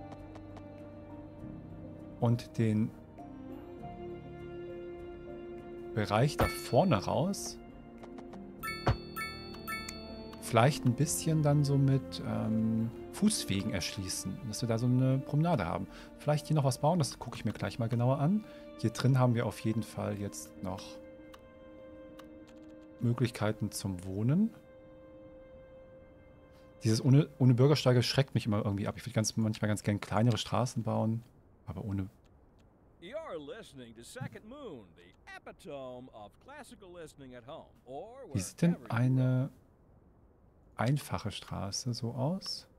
Und den Bereich da vorne raus vielleicht ein bisschen dann so mit ähm, Fußwegen erschließen. Dass wir da so eine Promenade haben. Vielleicht hier noch was bauen, das gucke ich mir gleich mal genauer an. Hier drin haben wir auf jeden Fall jetzt noch Möglichkeiten zum Wohnen. Dieses ohne, ohne Bürgersteige schreckt mich immer irgendwie ab. Ich würde ganz, manchmal ganz gerne kleinere Straßen bauen, aber ohne... Wie sieht denn eine einfache Straße so aus?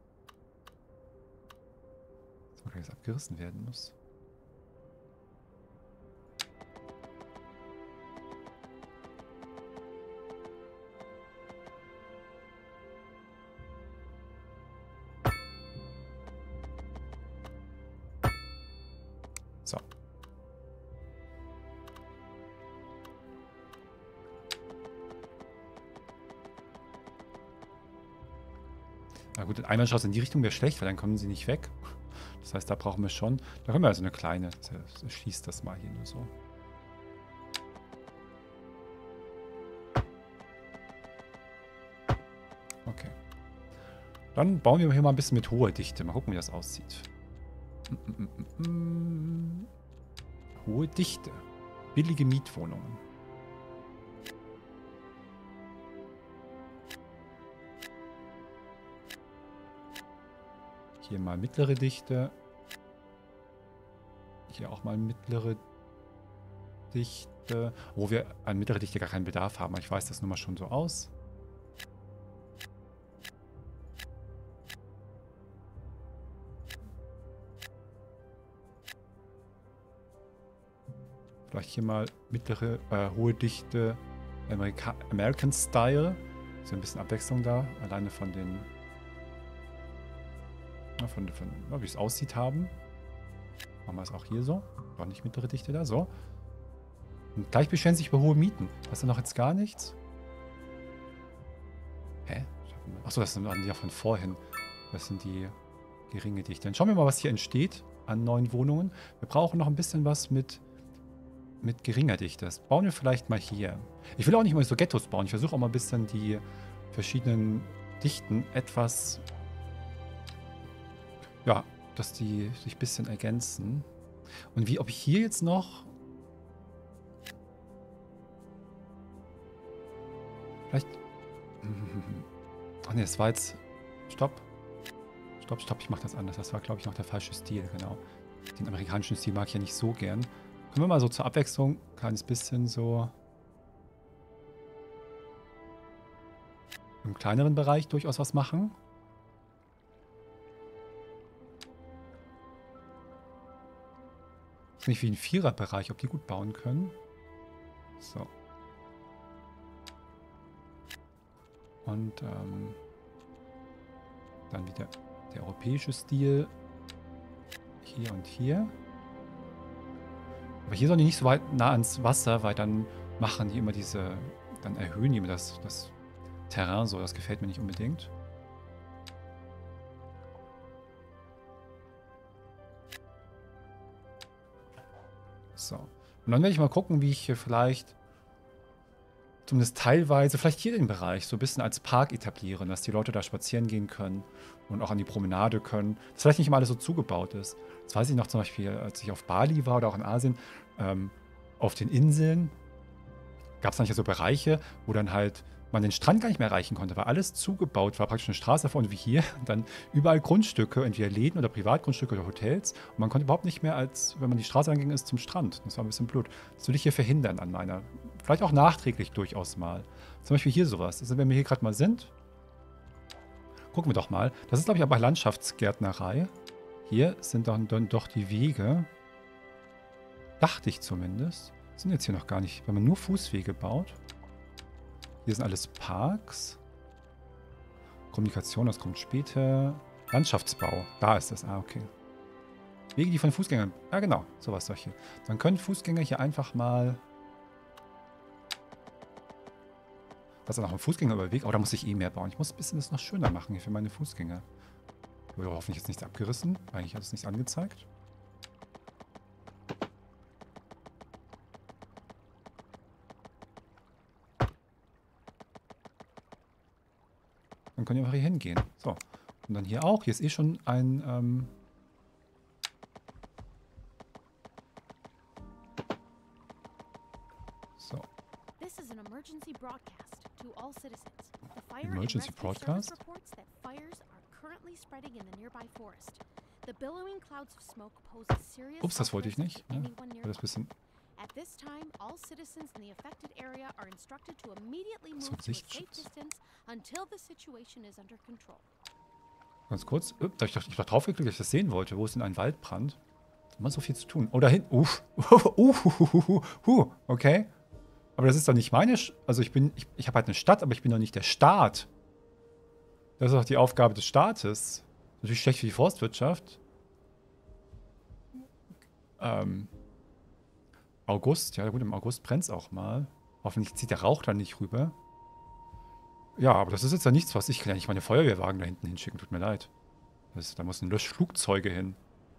So, dass abgerissen werden muss. So. Na gut, eine Einbahnstraße in die Richtung wäre schlecht, weil dann kommen sie nicht weg. Das heißt, da brauchen wir schon... Da können wir also eine kleine... Das schließt das mal hier nur so. Okay. Dann bauen wir hier mal ein bisschen mit hoher Dichte. Mal gucken, wie das aussieht. Mm, mm, mm, mm. Hohe Dichte. Billige Mietwohnungen. Hier mal mittlere Dichte. Hier auch mal mittlere Dichte. Wo wir an mittlere Dichte gar keinen Bedarf haben. Ich weiß das nun mal schon so aus. Vielleicht hier mal mittlere, äh, hohe Dichte, Amerika American Style. So ein bisschen Abwechslung da. Alleine von den, ja, von, von ja, wie es aussieht haben. Machen wir es auch hier so. Doch nicht mittlere Dichte da, so. Und gleich beschweren sich über hohe Mieten. Hast du noch jetzt gar nichts? Hä? Achso, das sind die ja von vorhin. Das sind die geringe Dichte. Dann schauen wir mal, was hier entsteht an neuen Wohnungen. Wir brauchen noch ein bisschen was mit... mit geringer Dichte. Das bauen wir vielleicht mal hier. Ich will auch nicht mal so Ghettos bauen. Ich versuche auch mal ein bisschen die verschiedenen Dichten etwas... Ja, dass die sich ein bisschen ergänzen. Und wie, ob ich hier jetzt noch... Vielleicht... Ach ne, das war jetzt... Stopp. Stopp, stopp, ich mache das anders. Das war, glaube ich, noch der falsche Stil, genau. Den amerikanischen Stil mag ich ja nicht so gern. Können wir mal so zur Abwechslung ein kleines bisschen so im kleineren Bereich durchaus was machen? Ist nicht wie ein Viererbereich, ob die gut bauen können. So. Und ähm, dann wieder der europäische Stil. Hier und hier. Aber hier sollen die nicht so weit nah ans Wasser, weil dann machen die immer diese, dann erhöhen die immer das, das Terrain so. Das gefällt mir nicht unbedingt. So. Und dann werde ich mal gucken, wie ich hier vielleicht zumindest teilweise, vielleicht hier den Bereich so ein bisschen als Park etablieren, dass die Leute da spazieren gehen können und auch an die Promenade können. Dass vielleicht nicht immer alles so zugebaut ist. Das weiß ich noch zum Beispiel, als ich auf Bali war oder auch in Asien, ähm, auf den Inseln gab es manchmal so Bereiche, wo dann halt man den Strand gar nicht mehr erreichen konnte, weil alles zugebaut war, praktisch eine Straße davor und wie hier, dann überall Grundstücke, entweder Läden oder Privatgrundstücke oder Hotels und man konnte überhaupt nicht mehr, als wenn man die Straße anging, ist zum Strand. Das war ein bisschen blöd. Das will ich hier verhindern an meiner, vielleicht auch nachträglich durchaus mal. Zum Beispiel hier sowas. Also wenn wir hier gerade mal sind, gucken wir doch mal. Das ist, glaube ich, aber Landschaftsgärtnerei. Hier sind dann, dann doch die Wege. Dachte ich zumindest. Sind jetzt hier noch gar nicht, wenn man nur Fußwege baut. Hier sind alles Parks. Kommunikation, das kommt später. Landschaftsbau, da ist das. Ah, okay. Wege, die von Fußgängern... Ja, genau, sowas solche. Dann können Fußgänger hier einfach mal... Das ist auch ein Fußgänger über Weg. Oh, da muss ich eh mehr bauen. Ich muss ein bisschen das noch schöner machen hier für meine Fußgänger. Wurde hoffentlich jetzt nichts abgerissen. Eigentlich hat es nichts angezeigt. Dann können wir einfach hier hingehen. So. Und dann hier auch. Hier ist eh schon ein... Ähm so. Emergency broadcast to all citizens. The fire Emergency and rescue broadcast? service reports that fires are currently spreading in the nearby forest. The billowing clouds of smoke pose a serious Ups, das wollte ich threat nicht. to Ne? anyone War nearby. das bisschen... At this time, all citizens in the affected area are instructed to immediately So, move to a safe Sichtschutz. distance until the situation is under control. Ganz kurz. Upp, da hab ich doch, ich doch draufgeklickt, dass ich das sehen wollte. Wo ist denn ein Waldbrand? Immer so viel zu tun. Oh, da hinten. Uff. Uh, uh, okay. Aber das ist doch nicht meine... Sch also ich bin... Ich, ich habe halt eine Stadt, aber ich bin doch nicht der Staat. Das ist doch die Aufgabe des Staates. Natürlich schlecht für die Forstwirtschaft. Ähm... August. Ja gut, im August brennt es auch mal. Hoffentlich zieht der Rauch dann nicht rüber. Ja, aber das ist jetzt ja nichts, was ich kann ja nicht meine Feuerwehrwagen da hinten hinschicken. Tut mir leid. Das, da müssen Löschflugzeuge hin.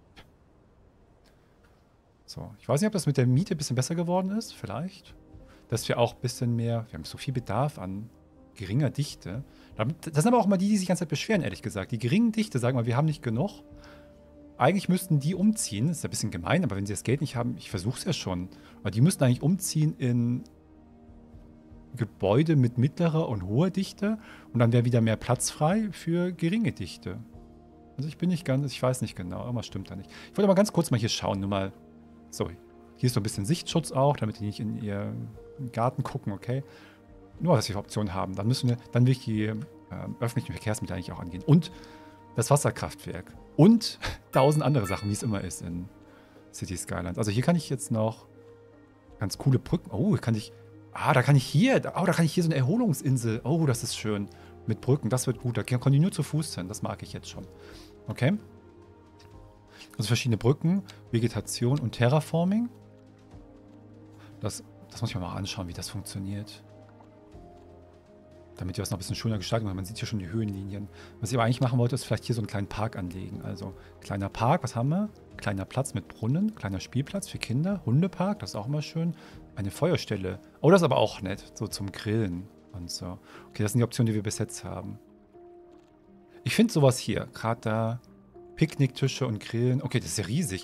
So, ich weiß nicht, ob das mit der Miete ein bisschen besser geworden ist. Vielleicht. Dass wir auch ein bisschen mehr... Wir haben so viel Bedarf an geringer Dichte. Das sind aber auch mal die, die sich die ganze Zeit beschweren, ehrlich gesagt. Die geringen Dichte sagen mal, wir haben nicht genug. Eigentlich müssten die umziehen. Das ist ein bisschen gemein, aber wenn sie das Geld nicht haben, ich versuche es ja schon. Aber die müssten eigentlich umziehen in Gebäude mit mittlerer und hoher Dichte. Und dann wäre wieder mehr Platz frei für geringe Dichte. Also ich bin nicht ganz, ich weiß nicht genau. Irgendwas stimmt da nicht. Ich wollte mal ganz kurz mal hier schauen. Nur mal, sorry. Hier ist so ein bisschen Sichtschutz auch, damit die nicht in ihren Garten gucken, okay? Nur, dass wir Optionen haben. Dann müssen wir, dann will ich die äh, öffentlichen Verkehrsmittel eigentlich auch angehen. Und das Wasserkraftwerk. Und tausend andere Sachen, wie es immer ist in City Skylines. Also hier kann ich jetzt noch ganz coole Brücken. Oh, kann ich. Ah, da kann ich hier. Oh, da kann ich hier so eine Erholungsinsel. Oh, das ist schön. Mit Brücken, das wird gut. Da kann ich nur zu Fuß hin. Das mag ich jetzt schon. Okay. Also verschiedene Brücken, Vegetation und Terraforming. Das, das muss ich mir mal anschauen, wie das funktioniert. Damit wir das noch ein bisschen schöner gestalten können. Man sieht hier schon die Höhenlinien. Was ich aber eigentlich machen wollte, ist vielleicht hier so einen kleinen Park anlegen. Also kleiner Park, was haben wir? Kleiner Platz mit Brunnen, kleiner Spielplatz für Kinder, Hundepark, das ist auch immer schön. Eine Feuerstelle. Oh, das ist aber auch nett, so zum Grillen und so. Okay, das sind die Optionen, die wir bis jetzt haben. Ich finde sowas hier, gerade da, Picknicktische und Grillen. Okay, das ist ja riesig.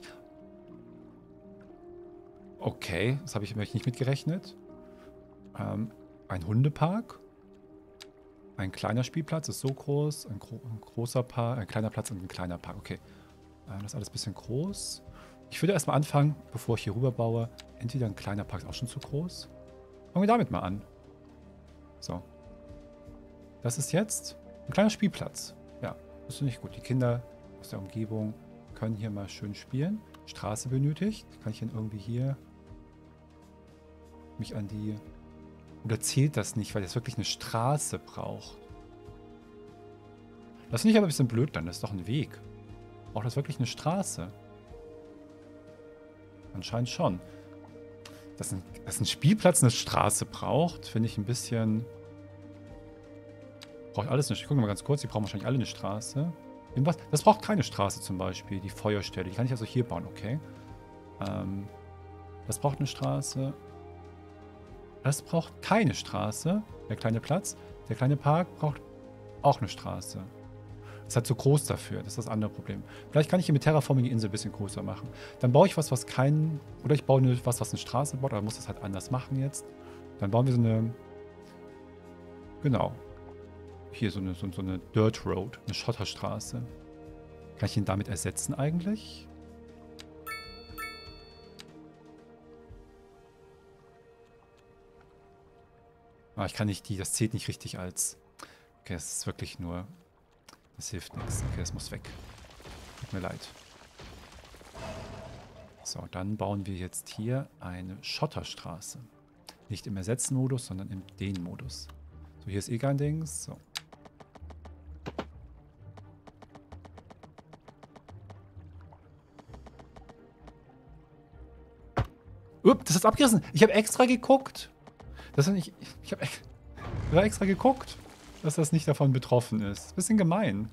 Okay, das habe ich nicht mitgerechnet. Ähm, ein Hundepark. Ein kleiner Spielplatz ist so groß, ein, gro ein großer Park, ein kleiner Platz und ein kleiner Park. Okay, ähm, das ist alles ein bisschen groß. Ich würde erstmal anfangen, bevor ich hier rüber baue. Entweder ein kleiner Park ist auch schon zu groß. Fangen wir damit mal an. So. Das ist jetzt ein kleiner Spielplatz. Ja, das ist nicht gut. Die Kinder aus der Umgebung können hier mal schön spielen. Straße benötigt. Kann ich denn irgendwie hier mich an die... Oder zählt das nicht, weil das wirklich eine Straße braucht? Das finde ich aber ein bisschen blöd dann. Das ist doch ein Weg. Braucht das wirklich eine Straße? Anscheinend schon. Dass ein, dass ein Spielplatz eine Straße braucht, finde ich ein bisschen... Braucht alles eine Straße. Gucken wir mal ganz kurz. Die brauchen wahrscheinlich alle eine Straße. Irgendwas? Das braucht keine Straße zum Beispiel. Die Feuerstelle. Die kann ich also hier bauen, okay. Ähm, das braucht eine Straße. Das braucht keine Straße. Der kleine Platz. Der kleine Park braucht auch eine Straße. Ist halt zu groß dafür. Das ist das andere Problem. Vielleicht kann ich hier mit Terraforming die Insel ein bisschen größer machen. Dann baue ich was, was kein... Oder ich baue eine, was, was eine Straße baut. Aber muss das halt anders machen jetzt. Dann bauen wir so eine... Genau. Hier so eine, so, so eine Dirt Road. Eine Schotterstraße. Kann ich ihn damit ersetzen eigentlich? Ah, ich kann nicht die... Das zählt nicht richtig als... Okay, das ist wirklich nur... Das hilft nichts. Okay, das muss weg. Tut mir leid. So, dann bauen wir jetzt hier eine Schotterstraße. Nicht im Ersetzen-Modus, sondern im Den-Modus. So, hier ist eh kein Dings. So. Upp, das ist abgerissen. Ich habe extra geguckt. Das ist nicht... Ich habe extra geguckt, dass das nicht davon betroffen ist. Bisschen gemein.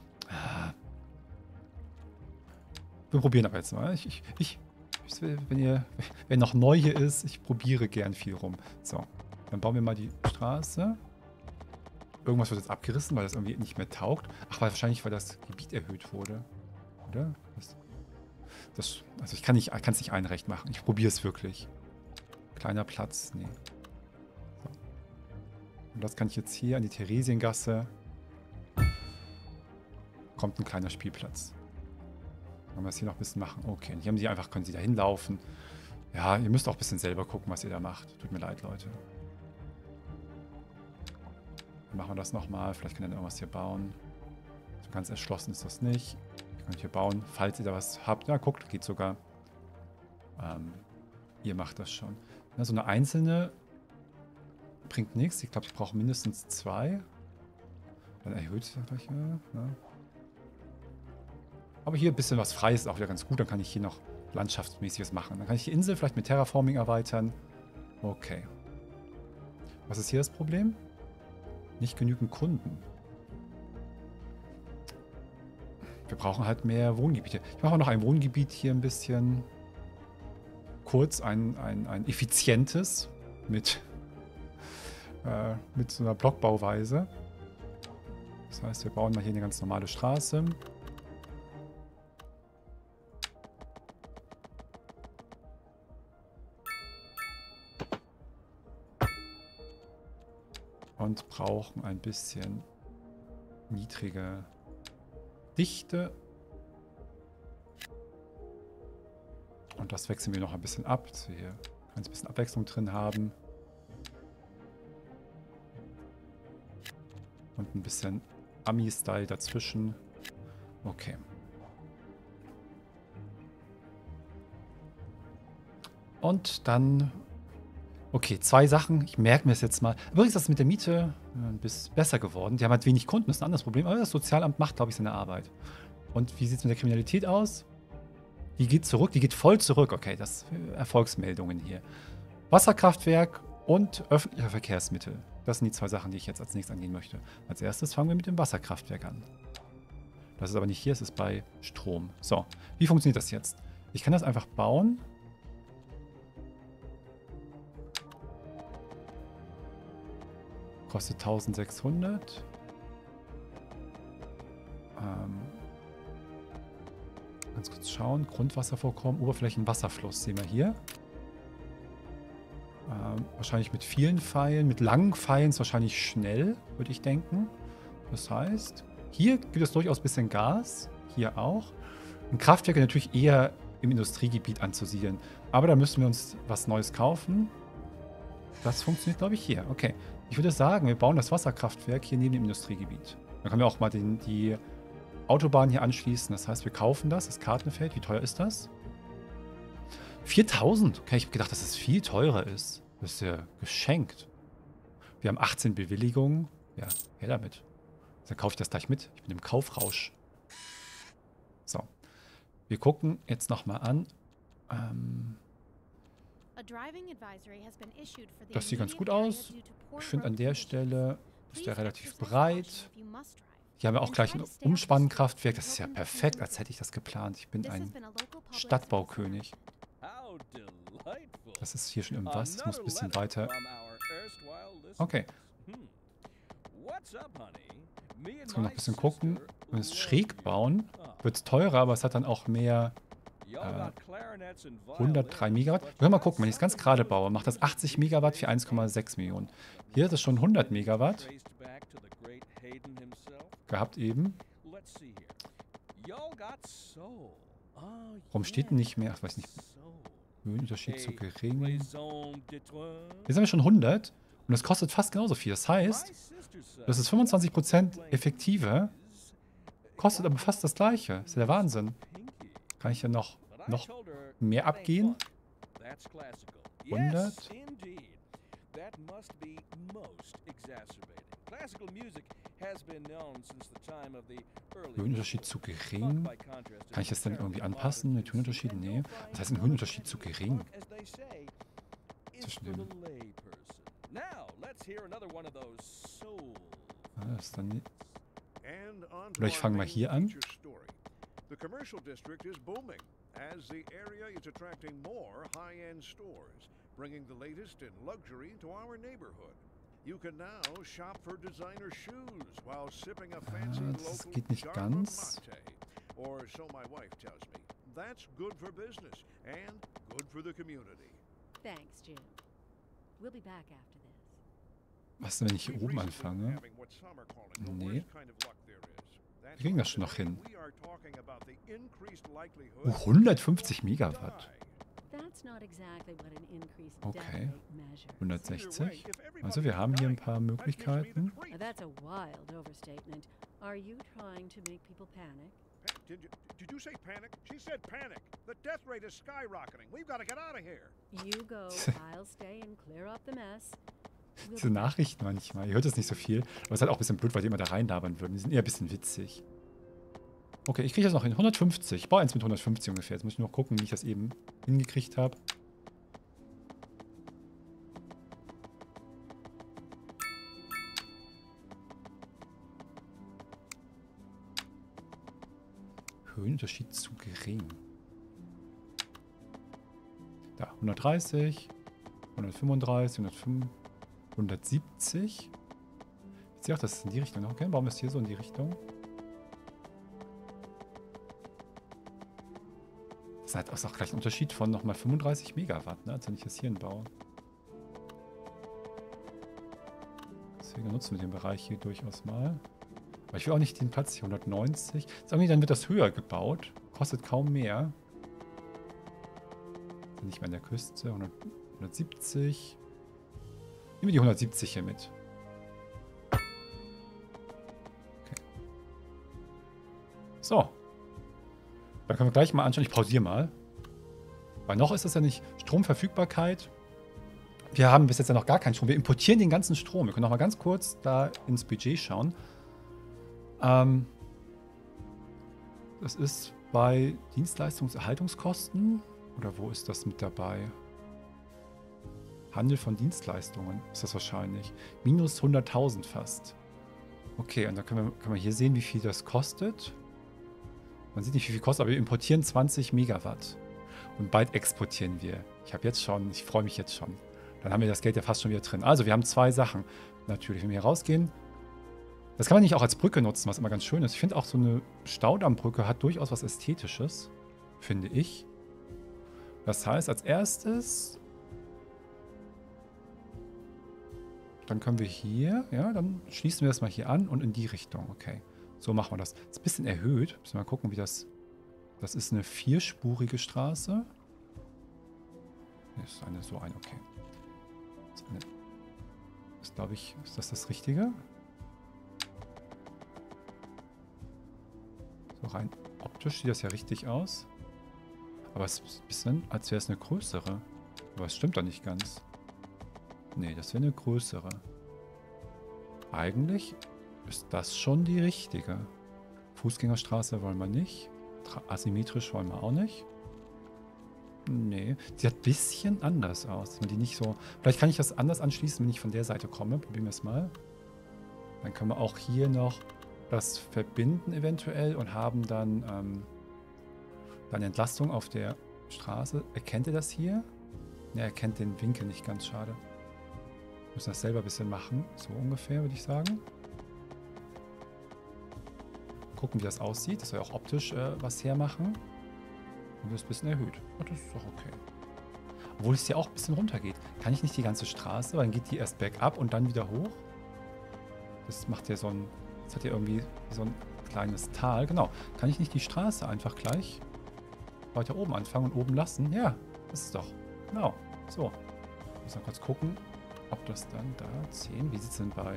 Wir probieren aber jetzt mal. Ich, ich, ich, wenn ihr, wer noch neu hier ist, ich probiere gern viel rum. So, dann bauen wir mal die Straße. Irgendwas wird jetzt abgerissen, weil das irgendwie nicht mehr taugt. Ach, weil wahrscheinlich, weil das Gebiet erhöht wurde. Oder? Das, das, also ich kann es nicht, nicht einrecht machen. Ich probiere es wirklich. Kleiner Platz. Nee. So. Und das kann ich jetzt hier an die Theresiengasse. Kommt ein kleiner Spielplatz. Wollen wir das hier noch ein bisschen machen? Okay, hier haben sie einfach, können sie da hinlaufen. Ja, ihr müsst auch ein bisschen selber gucken, was ihr da macht. Tut mir leid, Leute. Dann machen wir das nochmal. Vielleicht könnt ihr irgendwas hier bauen. So ganz erschlossen ist das nicht. Ihr könnt hier bauen, falls ihr da was habt. Ja, guckt, geht sogar. Ähm, ihr macht das schon. Ja, so eine einzelne bringt nichts. Ich glaube, ich brauche mindestens zwei. Dann erhöht sich das gleich. Ja. Aber hier ein bisschen was Freies ist auch wieder ganz gut. Dann kann ich hier noch landschaftsmäßiges machen. Dann kann ich die Insel vielleicht mit Terraforming erweitern. Okay. Was ist hier das Problem? Nicht genügend Kunden. Wir brauchen halt mehr Wohngebiete. Ich mache auch noch ein Wohngebiet hier ein bisschen kurz, ein, ein, ein effizientes mit, äh, mit so einer Blockbauweise. Das heißt, wir bauen mal hier eine ganz normale Straße. Und brauchen ein bisschen niedrige Dichte. Und das wechseln wir noch ein bisschen ab, dass wir hier ein bisschen Abwechslung drin haben. Und ein bisschen Ami-Style dazwischen. Okay. Und dann... Okay, zwei Sachen. Ich merke mir das jetzt mal. Übrigens ist das mit der Miete ein bisschen besser geworden. Die haben halt wenig Kunden, das ist ein anderes Problem. Aber das Sozialamt macht, glaube ich, seine Arbeit. Und wie sieht es mit der Kriminalität aus? Die geht zurück, die geht voll zurück. Okay, das sind Erfolgsmeldungen hier. Wasserkraftwerk und öffentliche Verkehrsmittel. Das sind die zwei Sachen, die ich jetzt als nächstes angehen möchte. Als erstes fangen wir mit dem Wasserkraftwerk an. Das ist aber nicht hier, es ist bei Strom. So, wie funktioniert das jetzt? Ich kann das einfach bauen. Kostet eintausendsechshundert. Ähm, ganz kurz schauen. Grundwasservorkommen, Oberflächenwasserfluss sehen wir hier. Ähm, wahrscheinlich mit vielen Pfeilen. Mit langen Pfeilen ist wahrscheinlich schnell, würde ich denken. Das heißt, hier gibt es durchaus ein bisschen Gas. Hier auch. Ein Kraftwerk ist natürlich eher im Industriegebiet anzusiedeln. Aber da müssen wir uns was Neues kaufen. Das funktioniert, glaube ich, hier. Okay. Ich würde sagen, wir bauen das Wasserkraftwerk hier neben dem Industriegebiet. Dann können wir auch mal den, die Autobahn hier anschließen. Das heißt, wir kaufen das, das Kartenfeld. Wie teuer ist das? viertausend. Okay, ich habe gedacht, dass es viel teurer ist. Das ist ja geschenkt. Wir haben achtzehn Bewilligungen. Ja, her damit. Dann kaufe ich das gleich mit. Ich bin im Kaufrausch. So. Wir gucken jetzt nochmal an. Ähm... Das sieht ganz gut aus. Ich finde, an der Stelle ist der relativ breit. Hier haben wir auch gleich ein Umspannkraftwerk. Das ist ja perfekt, als hätte ich das geplant. Ich bin ein Stadtbaukönig. Das ist hier schon im Was. Ich muss ein bisschen weiter. Okay. Jetzt können wir noch ein bisschen gucken. Wenn wir es schräg bauen, wird es teurer, aber es hat dann auch mehr... Äh, hundertdrei Megawatt. Wir können mal gucken, wenn ich es ganz gerade baue, macht das achtzig Megawatt für eins Komma sechs Millionen. Hier ist es schon hundert Megawatt. Gehabt eben. Warum steht denn nicht mehr? Ach, weiß nicht. Höhenunterschied zu gering. Jetzt haben wir schon hundert. Und das kostet fast genauso viel. Das heißt, das ist fünfundzwanzig Prozent effektiver. Kostet aber fast das gleiche. Das ist ja der Wahnsinn. Kann ich ja noch, noch mehr abgehen? hundert. Höhenunterschied zu gering? Kann ich das dann irgendwie anpassen mit Höhenunterschieden? Nee. Was heißt ein Höhenunterschied zu gering? Zwischen dem... Ah, das ist dann nicht... Oder ich fange mal hier an. The commercial district is booming as the area is attracting more high-end stores, bringing the latest in luxury to our neighborhood. You can now shop for designer shoes while sipping a fancy ah, das local geht nicht ganz. Or so my wife tells me. That's good for business and good for the community. Thanks, Jim. We'll be back after this. Was denn, wenn ich hier oben anfange? Nee. Wir kriegen das schon noch hin. Oh, hundertfünfzig Megawatt. Okay. hundertsechzig. Also wir haben hier ein paar Möglichkeiten. Did you say panic? She said panic. The death rate is skyrocketing. We've got to get out of here. You go. I'll stay and clear up the mess. Diese Nachrichten manchmal. Ihr hört es nicht so viel. Aber es ist halt auch ein bisschen blöd, weil die immer da reinlabern würden. Die sind eher ein bisschen witzig. Okay, ich kriege das noch hin. hundertfünfzig. Ich baue eins mit hundertfünfzig ungefähr. Jetzt muss ich noch gucken, wie ich das eben hingekriegt habe. Höhenunterschied zu gering. Da, hundertdreißig, hundertfünfunddreißig, hundertfünf, hundertsiebzig. Ich sehe auch, dass es in die Richtung noch. Okay, warum ist hier so in die Richtung? Das ist auch gleich ein Unterschied von nochmal fünfunddreißig Megawatt, ne, als wenn ich das hier hinbaue. Deswegen nutzen wir den Bereich hier durchaus mal. Aber ich will auch nicht den Platz hier, hundertneunzig. Jetzt irgendwie, dann wird das höher gebaut. Kostet kaum mehr. Nicht mehr an der Küste. hundert, hundertsiebzig. Nehmen wir die hundertsiebzig hier mit. Okay. So. Dann können wir gleich mal anschauen. Ich pausiere mal. Weil noch ist das ja nicht Stromverfügbarkeit. Wir haben bis jetzt ja noch gar keinen Strom. Wir importieren den ganzen Strom. Wir können noch mal ganz kurz da ins Budget schauen. Ähm, das ist bei Dienstleistungserhaltungskosten. Oder wo ist das mit dabei? Handel von Dienstleistungen ist das wahrscheinlich. Minus hunderttausend fast. Okay, und da können wir, können wir hier sehen, wie viel das kostet. Man sieht nicht, wie viel kostet, aber wir importieren zwanzig Megawatt. Und bald exportieren wir. Ich habe jetzt schon, ich freue mich jetzt schon. Dann haben wir das Geld ja fast schon wieder drin. Also, wir haben zwei Sachen. Natürlich, wenn wir hier rausgehen. Das kann man nicht auch als Brücke nutzen, was immer ganz schön ist. Ich finde auch, so eine Staudammbrücke hat durchaus was Ästhetisches. Finde ich. Das heißt, als erstes... Dann können wir hier, ja, dann schließen wir das mal hier an und in die Richtung. Okay. So machen wir das. Ist ein bisschen erhöht. Müssen wir mal gucken, wie das... Das ist eine vierspurige Straße. Das ist eine, so eine, okay. Das ist, eine, ist glaube ich, ist das das Richtige? So rein optisch sieht das ja richtig aus. Aber es ist ein bisschen, als wäre es eine größere. Aber es stimmt doch nicht ganz. Nee, das wäre eine größere. Eigentlich ist das schon die richtige. Fußgängerstraße wollen wir nicht. Asymmetrisch wollen wir auch nicht. Nee, sieht ein bisschen anders aus. Dass man die nicht so... Vielleicht kann ich das anders anschließen, wenn ich von der Seite komme. Probieren wir es mal. Dann können wir auch hier noch das verbinden eventuell und haben dann, ähm, dann Entlastung auf der Straße. Erkennt ihr das hier? Ne, er kennt den Winkel nicht ganz, schade. Wir müssen das selber ein bisschen machen. So ungefähr, würde ich sagen. Gucken, wie das aussieht. Das soll ja auch optisch äh, was hermachen. Und das ist ein bisschen erhöht. Oh, das ist doch okay. Obwohl es hier auch ein bisschen runter geht. Kann ich nicht die ganze Straße, weil dann geht die erst bergab und dann wieder hoch? Das macht ja so ein... Das hat ja irgendwie so ein kleines Tal. Genau. Kann ich nicht die Straße einfach gleich weiter oben anfangen und oben lassen? Ja, das ist doch. Genau. So. Ich muss mal kurz gucken, ob das dann da... zehn, wie sieht es denn bei...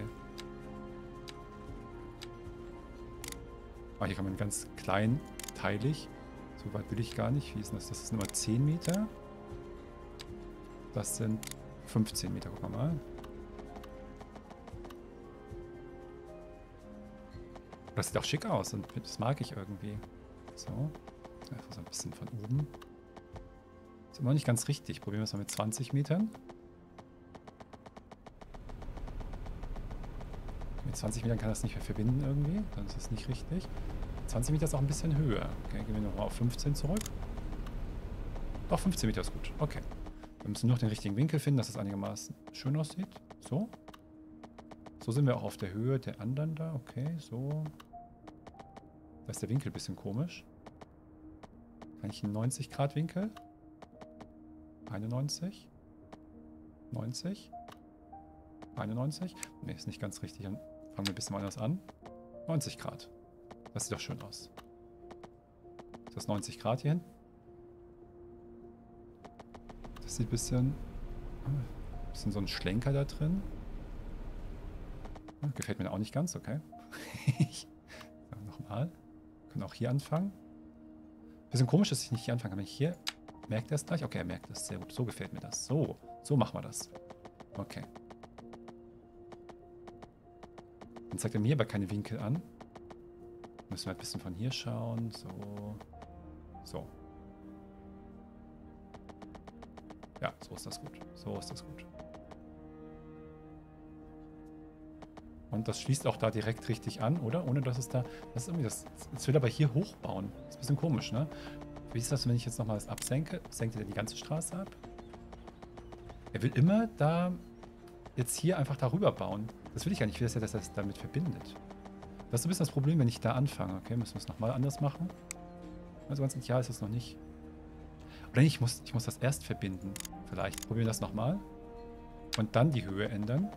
Ah, hier kann man ganz kleinteilig. So weit will ich gar nicht. Wie ist denn das? Das ist Nummer zehn Meter. Das sind fünfzehn Meter. Gucken wir mal. Das sieht auch schick aus und das mag ich irgendwie. So. Einfach so ein bisschen von oben. Ist immer noch nicht ganz richtig. Probieren wir es mal mit zwanzig Metern. Mit zwanzig Metern kann das nicht mehr verbinden irgendwie. Dann ist das nicht richtig. zwanzig Meter ist auch ein bisschen höher. Okay, gehen wir nochmal auf fünfzehn zurück. Doch, fünfzehn Meter ist gut. Okay. Wir müssen nur noch den richtigen Winkel finden, dass es einigermaßen schön aussieht. So. So sind wir auch auf der Höhe der anderen da. Okay, so. Da ist der Winkel ein bisschen komisch. Kann ich einen neunzig Grad Winkel? einundneunzig? neunzig? einundneunzig? Ne, ist nicht ganz richtig. Dann fangen wir ein bisschen anders an. neunzig Grad. Das sieht doch schön aus. Ist das neunzig Grad hier hin? Das sieht ein bisschen... Ein bisschen so ein Schlenker da drin. Gefällt mir auch nicht ganz, okay. So, nochmal. Können auch hier anfangen. Bisschen komisch, dass ich nicht hier anfangen kann. Wenn ich hier... Merkt er es gleich? Okay, er merkt es. Sehr gut. So gefällt mir das. So. So machen wir das. Okay. Dann zeigt er mir aber keine Winkel an. Müssen wir ein bisschen von hier schauen. So. So. Ja, so ist das gut. So ist das gut. Und das schließt auch da direkt richtig an, oder? Ohne dass es da... Das ist irgendwie das... Jetzt will er aber hier hochbauen. Das ist ein bisschen komisch, ne? Wie ist das, wenn ich jetzt nochmal das absenke? Senkt er die ganze Straße ab? Er will immer da... Jetzt hier einfach darüber bauen. Das will ich ja nicht. Ich will, dass er das damit verbindet. Das ist ein bisschen das Problem, wenn ich da anfange. Okay, müssen wir es nochmal anders machen. Also ganz ideal ist es noch nicht. Oder nicht, ich muss, ich muss das erst verbinden. Vielleicht. Probieren wir das nochmal. Und dann die Höhe ändern.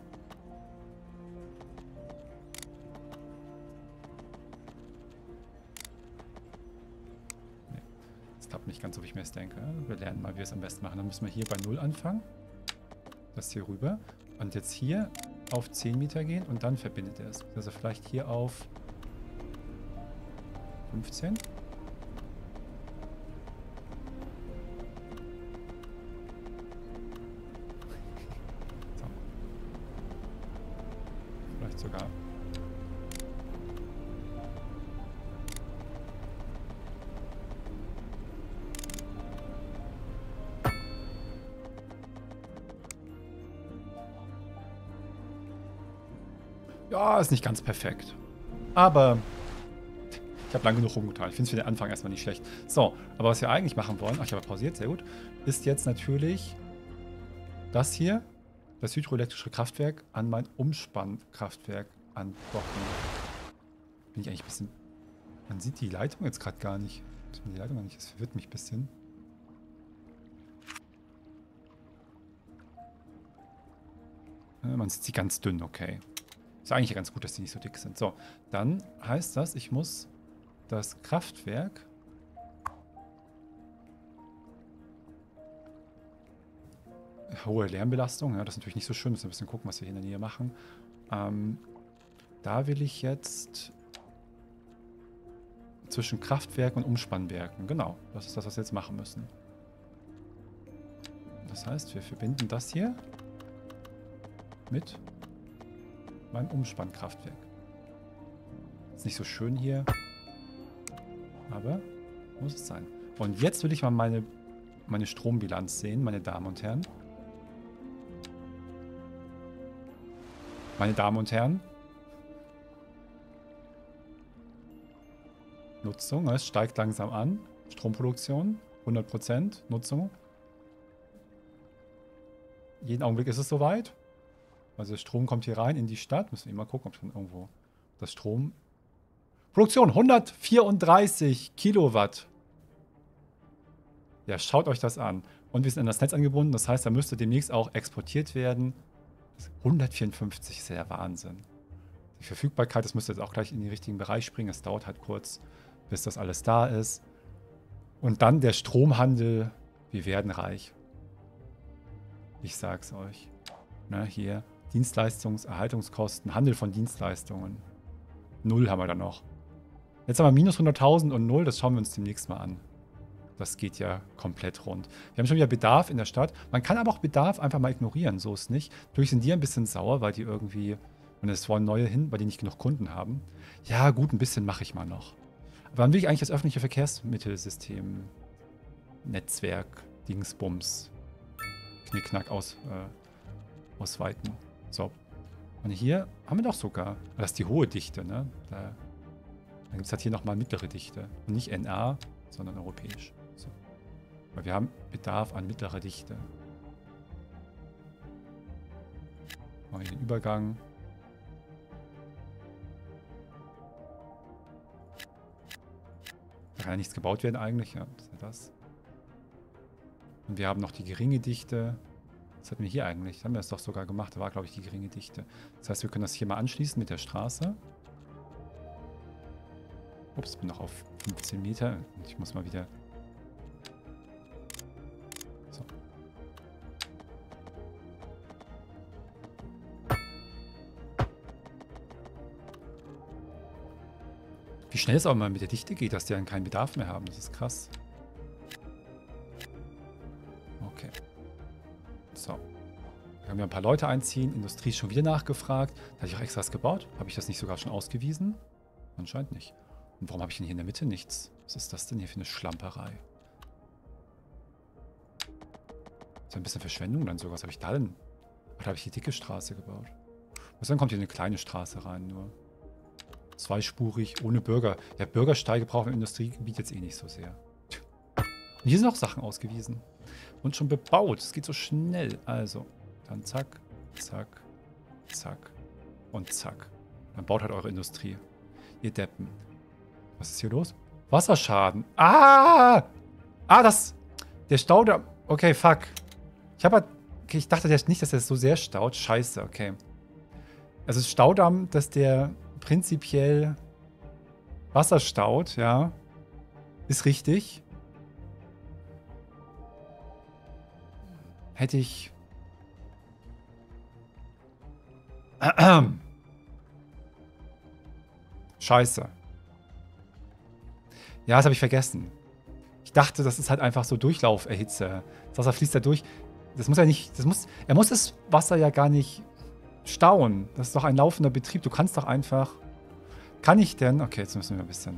Nee. Das klappt nicht ganz so, wie ich mir es denke. Wir lernen mal, wie wir es am besten machen. Dann müssen wir hier bei null anfangen. Das hier rüber. Und jetzt hier auf zehn Meter gehen und dann verbindet er es. Also vielleicht hier auf fünfzehn. So. Vielleicht sogar. Ja, ist nicht ganz perfekt. Aber ich habe lange genug rumgetan. Ich finde es für den Anfang erstmal nicht schlecht. So, aber was wir eigentlich machen wollen, ach, ich habe pausiert, sehr gut, ist jetzt natürlich das hier, das hydroelektrische Kraftwerk, an mein Umspannkraftwerk andocken. Bin ich eigentlich ein bisschen... Man sieht die Leitung jetzt gerade gar nicht. Sieht man die Leitung gar nicht, das verwirrt mich ein bisschen. Man sieht sie ganz dünn, okay. Ist eigentlich ganz gut, dass die nicht so dick sind. So, dann heißt das, ich muss das Kraftwerk hohe Lärmbelastung, ja, das ist natürlich nicht so schön. Müssen wir ein bisschen gucken, was wir hier in der Nähe machen. Ähm, da will ich jetzt zwischen Kraftwerk und Umspannwerken. Genau, das ist das, was wir jetzt machen müssen. Das heißt, wir verbinden das hier mit meinem Umspannkraftwerk. Ist nicht so schön hier, aber muss es sein. Und jetzt will ich mal meine, meine Strombilanz sehen, meine Damen und Herren. Meine Damen und Herren. Nutzung, es steigt langsam an. Stromproduktion, hundert Prozent Nutzung. Jeden Augenblick ist es soweit. Also Strom kommt hier rein in die Stadt. Müssen wir mal gucken, ob schon irgendwo das Strom... Produktion, hundertvierunddreißig Kilowatt. Ja, schaut euch das an. Und wir sind an das Netz angebunden. Das heißt, da müsste demnächst auch exportiert werden. hundertvierundfünfzig ist ja der Wahnsinn. Die Verfügbarkeit, das müsste jetzt auch gleich in den richtigen Bereich springen. Es dauert halt kurz, bis das alles da ist. Und dann der Stromhandel. Wir werden reich. Ich sag's euch. Na, hier. Dienstleistungserhaltungskosten, Handel von Dienstleistungen. Null haben wir da noch. Jetzt haben wir minus hunderttausend und null, das schauen wir uns demnächst mal an. Das geht ja komplett rund. Wir haben schon wieder Bedarf in der Stadt. Man kann aber auch Bedarf einfach mal ignorieren, so ist nicht. Natürlich sind die ein bisschen sauer, weil die irgendwie, und es wollen neue hin, weil die nicht genug Kunden haben. Ja gut, ein bisschen mache ich mal noch. Aber dann will ich eigentlich das öffentliche Verkehrsmittelsystem, Netzwerk, Dingsbums, Knickknack aus, äh, ausweiten. So. Und hier haben wir doch sogar, das ist die hohe Dichte, ne? Da, dann gibt es halt hier nochmal mittlere Dichte. Und nicht N A, sondern europäisch. So. Weil wir haben Bedarf an mittlerer Dichte. Mal den Übergang. Da kann ja nichts gebaut werden eigentlich, ja. Das ist ja das. Und wir haben noch die geringe Dichte. Was hatten wir hier eigentlich? Das haben wir das doch sogar gemacht. Da war, glaube ich, die geringe Dichte. Das heißt, wir können das hier mal anschließen mit der Straße. Ups, bin noch auf fünfzehn Meter. Und ich muss mal wieder... So. Wie schnell es auch mal mit der Dichte geht, dass die dann keinen Bedarf mehr haben. Das ist krass. Okay. So. Wir haben ja ein paar Leute einziehen. Industrie ist schon wieder nachgefragt. Da hatte ich auch extra was gebaut. Habe ich das nicht sogar schon ausgewiesen? Anscheinend nicht. Und warum habe ich denn hier in der Mitte nichts? Was ist das denn hier für eine Schlamperei? Ist ja ein bisschen Verschwendung dann sogar. Was habe ich da denn? Oder habe ich die dicke Straße gebaut? dann kommt hier eine kleine Straße rein, nur. Zweispurig, ohne Bürger. Ja, Bürgersteige brauchen wir im Industriegebiet jetzt eh nicht so sehr. Und hier sind auch Sachen ausgewiesen. Und schon bebaut. Es geht so schnell. Also, dann zack, zack, zack und zack. Dann baut halt eure Industrie. Ihr Deppen. Was ist hier los? Wasserschaden. Ah! Ah, das... Der Staudamm... Okay, fuck. Ich habe halt... Okay, ich dachte nicht, dass er so sehr staut. Scheiße, okay. Also Staudamm, dass der prinzipiell Wasser staut, ja. Ist richtig. Hätte ich... Scheiße. Ja, das habe ich vergessen. Ich dachte, das ist halt einfach so Durchlauferhitze. Das Wasser fließt da durch. Das muss ja nicht... Das muss, er muss das Wasser ja gar nicht stauen. Das ist doch ein laufender Betrieb. Du kannst doch einfach... Kann ich denn... Okay, jetzt müssen wir ein bisschen...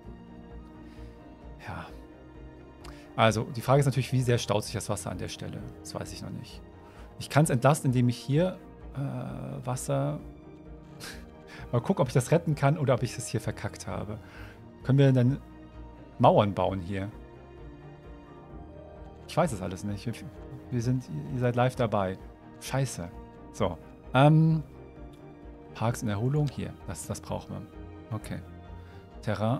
Ja. Also, die Frage ist natürlich, wie sehr staut sich das Wasser an der Stelle? Das weiß ich noch nicht. Ich kann es entlasten, indem ich hier äh, Wasser... Mal gucken, ob ich das retten kann oder ob ich das hier verkackt habe. Können wir dann Mauern bauen hier? Ich weiß es alles nicht. Wir sind, ihr seid live dabei. Scheiße. So. Ähm, Parks in Erholung. Hier. Das, das brauchen wir. Okay. Terrain.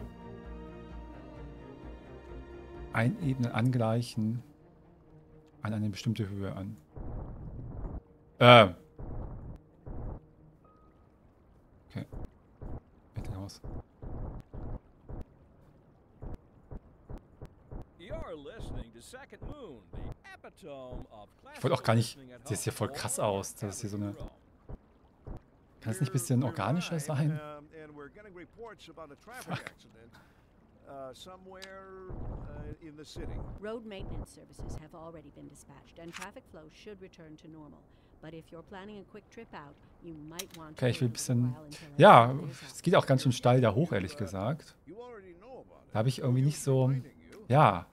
Einebnen, angleichen. An eine bestimmte Höhe an. Äh. Okay. Mittelhaus. Ich wollte auch gar nicht... Das sieht hier voll krass aus. Das ist hier so eine... Kann es nicht ein bisschen organischer sein? Fuck. Road maintenance services have already been dispatched and traffic flow should return to normal. But if you're planning a quick trip out, you might want to... Okay, ich will ein bisschen... Ja, es geht auch ganz schön steil da hoch, ehrlich gesagt. Da habe ich irgendwie nicht so... Ja.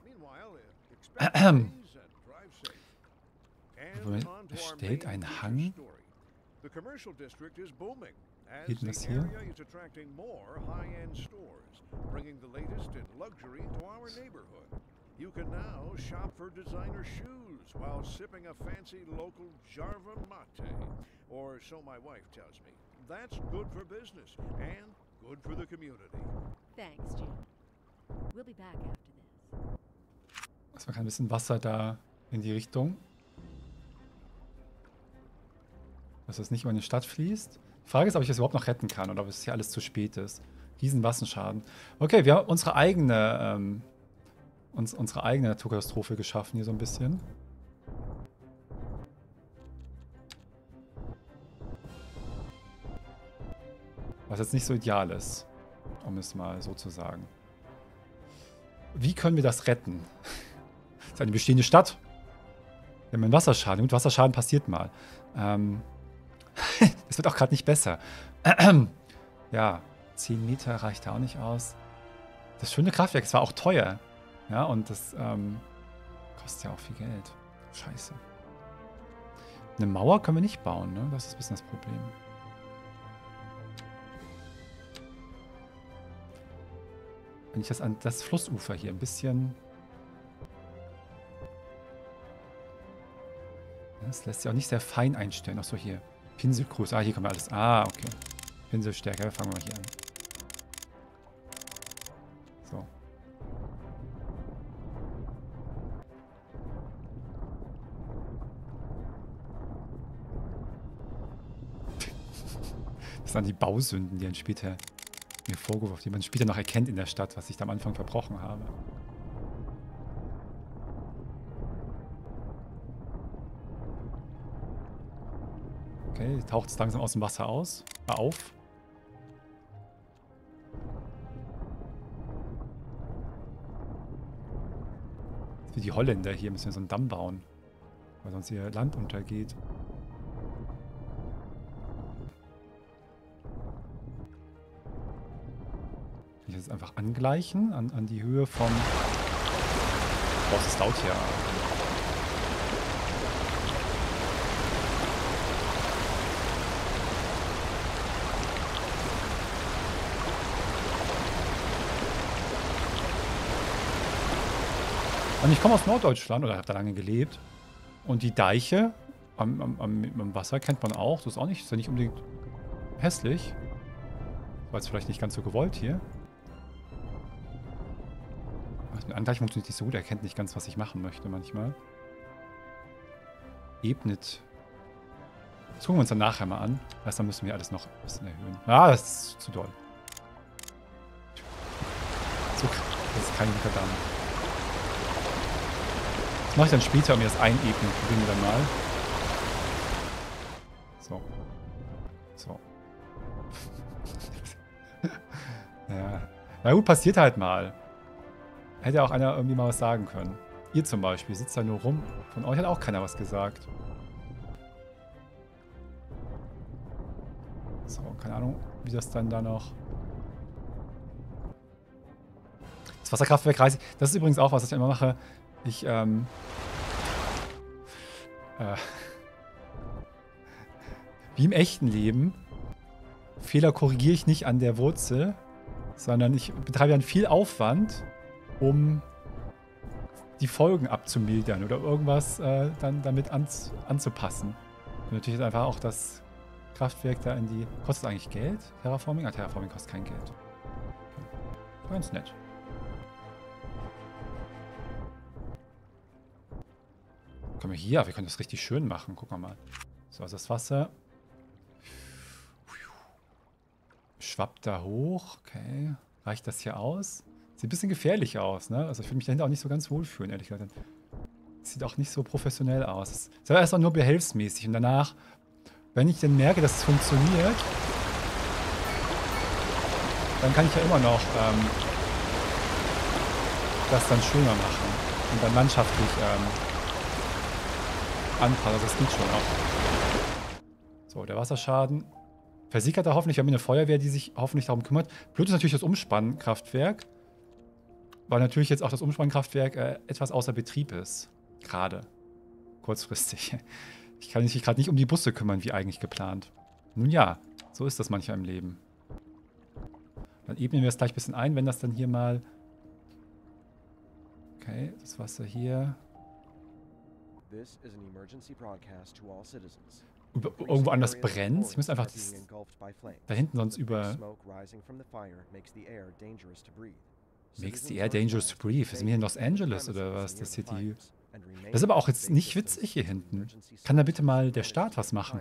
Besteht ein Hang? Geht denn das hier? You can now shop for designer shoes while sipping a fancy local Jarva mate. Or so my wife tells me. That's good for business and good for the community. Thanks, Jim. We'll be back after this. Also man kann ein bisschen Wasser da in die Richtung. Dass es nicht über eine Stadt fließt. Die Frage ist, ob ich das überhaupt noch retten kann oder ob es hier alles zu spät ist. Riesen Wassenschaden. Okay, wir haben unsere eigene, ähm, uns, unsere eigene Naturkatastrophe geschaffen hier so ein bisschen. Was jetzt nicht so ideal ist, um es mal so zu sagen. Wie können wir das retten? Das ist eine bestehende Stadt. Wir haben einen Wasserschaden. Und Wasserschaden passiert mal. Ähm, das wird auch gerade nicht besser. Ja, zehn Meter reicht da auch nicht aus. Das schöne Kraftwerk, es war auch teuer. Ja, und das ähm, kostet ja auch viel Geld. Scheiße. Eine Mauer können wir nicht bauen, ne? Das ist ein bisschen das Problem. Wenn ich das an das Flussufer hier ein bisschen... Das lässt sich auch nicht sehr fein einstellen. Achso, hier. Pinselgröße. Ah, hier können wir alles... Ah, okay. Pinselstärke. Fangen wir mal hier an. So. Das sind dann die Bausünden, die dann später mir vorgeworfen, die man später noch erkennt in der Stadt, was ich da am Anfang verbrochen habe. Okay, taucht es langsam aus dem Wasser aus, äh, auf. Wie die Holländer hier müssen wir so einen Damm bauen, weil sonst ihr Land untergeht. Ich jetzt einfach angleichen an, an die Höhe von... Boah, es ist laut hier. Und ich komme aus Norddeutschland oder habe da lange gelebt. Und die Deiche am, am, am, am Wasser kennt man auch. Das ist auch nicht, ist ja nicht unbedingt hässlich. War jetzt vielleicht nicht ganz so gewollt hier. Eine Angleichung funktioniert nicht so gut. Er kennt nicht ganz, was ich machen möchte manchmal. Ebnet. Das gucken wir uns dann nachher mal an. Erst dann müssen wir alles noch ein bisschen erhöhen. Ah, das ist zu doll. So, das ist kein guter Damm. Das mache ich dann später, um mir das einebnen. Probieren wir dann mal. So. So. Ja. Na gut, passiert halt mal. Hätte auch einer irgendwie mal was sagen können. Ihr zum Beispiel sitzt da nur rum. Von euch hat auch keiner was gesagt. So, keine Ahnung, wie das dann da noch... Das Wasserkraftwerk reiße ich... Das ist übrigens auch was, was ich immer mache. Ich, ähm... Äh, wie im echten Leben. Fehler korrigiere ich nicht an der Wurzel, sondern ich betreibe dann viel Aufwand, um die Folgen abzumildern oder irgendwas äh, dann damit ans, anzupassen. Und natürlich ist einfach auch das Kraftwerk da in die... Kostet eigentlich Geld? Terraforming? Ah, Terraforming kostet kein Geld. Okay. Ganz nett. Können wir hier... Wir können das richtig schön machen. Gucken wir mal. So, also das Wasser... Schwappt da hoch. Okay. Reicht das hier aus? Sieht ein bisschen gefährlich aus, ne? Also ich würde mich dahinter auch nicht so ganz wohlfühlen, ehrlich gesagt. Sieht auch nicht so professionell aus. Es ist aber erst auch nur behelfsmäßig. Und danach, wenn ich dann merke, dass es funktioniert, dann kann ich ja immer noch ähm, das dann schöner machen. Und dann landschaftlich ähm, anpassen. Also das geht schon auch. So, der Wasserschaden versickert da hoffentlich. Wir haben eine Feuerwehr, die sich hoffentlich darum kümmert. Blöd ist natürlich das Umspannkraftwerk. Weil natürlich jetzt auch das Umspannkraftwerk äh, etwas außer Betrieb ist. Gerade. Kurzfristig. Ich kann mich gerade nicht um die Busse kümmern, wie eigentlich geplant. Nun ja, so ist das manchmal im Leben. Dann ebnen wir es gleich ein bisschen ein, wenn das dann hier mal... Okay, das Wasser hier... Über, irgendwo anders brennt. Ich muss einfach das, da hinten sonst über... Makes the air dangerous to breathe. Ist mir hier in Los Angeles oder was? Das hier die... Das ist aber auch jetzt nicht witzig hier hinten. Kann da bitte mal der Staat was machen?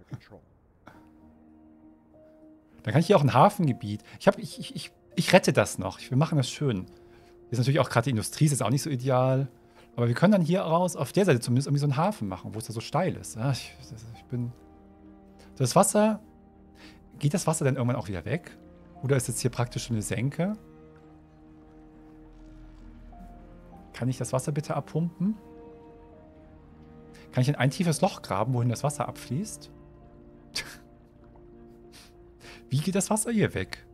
Dann kann ich hier auch ein Hafengebiet. Ich, hab, ich, ich, ich rette das noch. Wir machen das schön. Hier ist natürlich auch gerade die Industrie, ist jetzt auch nicht so ideal. Aber wir können dann hier raus, auf der Seite zumindest, irgendwie so einen Hafen machen, wo es da so steil ist. Ja, ich, ich bin... Das Wasser... Geht das Wasser dann irgendwann auch wieder weg? Oder ist jetzt hier praktisch schon eine Senke? Kann ich das Wasser bitte abpumpen? Kann ich in ein tiefes Loch graben, wohin das Wasser abfließt? Wie geht das Wasser hier weg?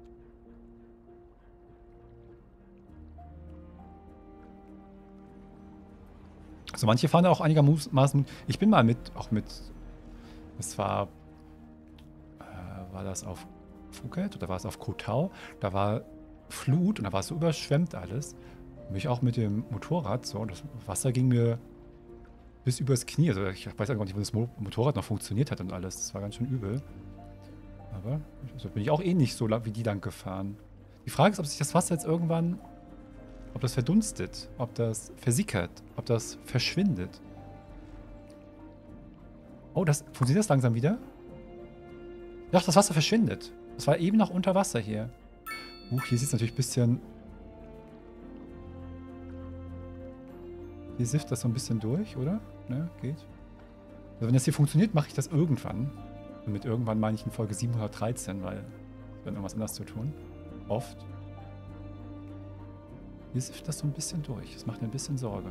Also manche fahren auch einigermaßen... Ich bin mal mit, auch mit... Das war... Äh, war das auf Phuket oder war es auf Koh Tao? Da war Flut und da war es so überschwemmt alles. Mich auch mit dem Motorrad, so, das Wasser ging mir bis übers Knie. Also ich weiß gar nicht, wie das Motorrad noch funktioniert hat und alles. Das war ganz schön übel. Aber also bin ich auch eh nicht so lang wie die lang gefahren. Die Frage ist, ob sich das Wasser jetzt irgendwann, ob das verdunstet, ob das versickert, ob das verschwindet. Oh, das funktioniert das langsam wieder? Doch, das Wasser verschwindet. Das war eben noch unter Wasser hier. Uh, hier sieht es natürlich ein bisschen... Hier sifft das so ein bisschen durch, oder? Ne, geht. Also wenn das hier funktioniert, mache ich das irgendwann. Und mit irgendwann meine ich in Folge siebenhundertdreizehn, weil wir haben irgendwas anderes zu tun. Oft. Hier sifft das so ein bisschen durch. Das macht mir ein bisschen Sorge.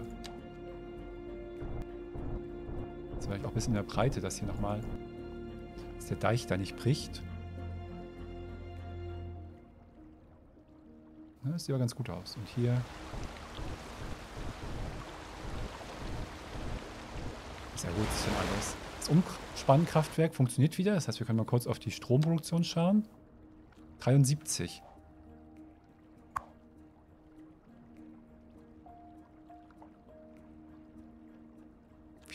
Jetzt vielleicht auch ein bisschen in der Breite, dass hier nochmal, dass der Deich da nicht bricht. Ja, das sieht aber ganz gut aus. Und hier... Sehr gut, ist denn alles. Das Umspannkraftwerk funktioniert wieder. Das heißt, wir können mal kurz auf die Stromproduktion schauen. dreiundsiebzig.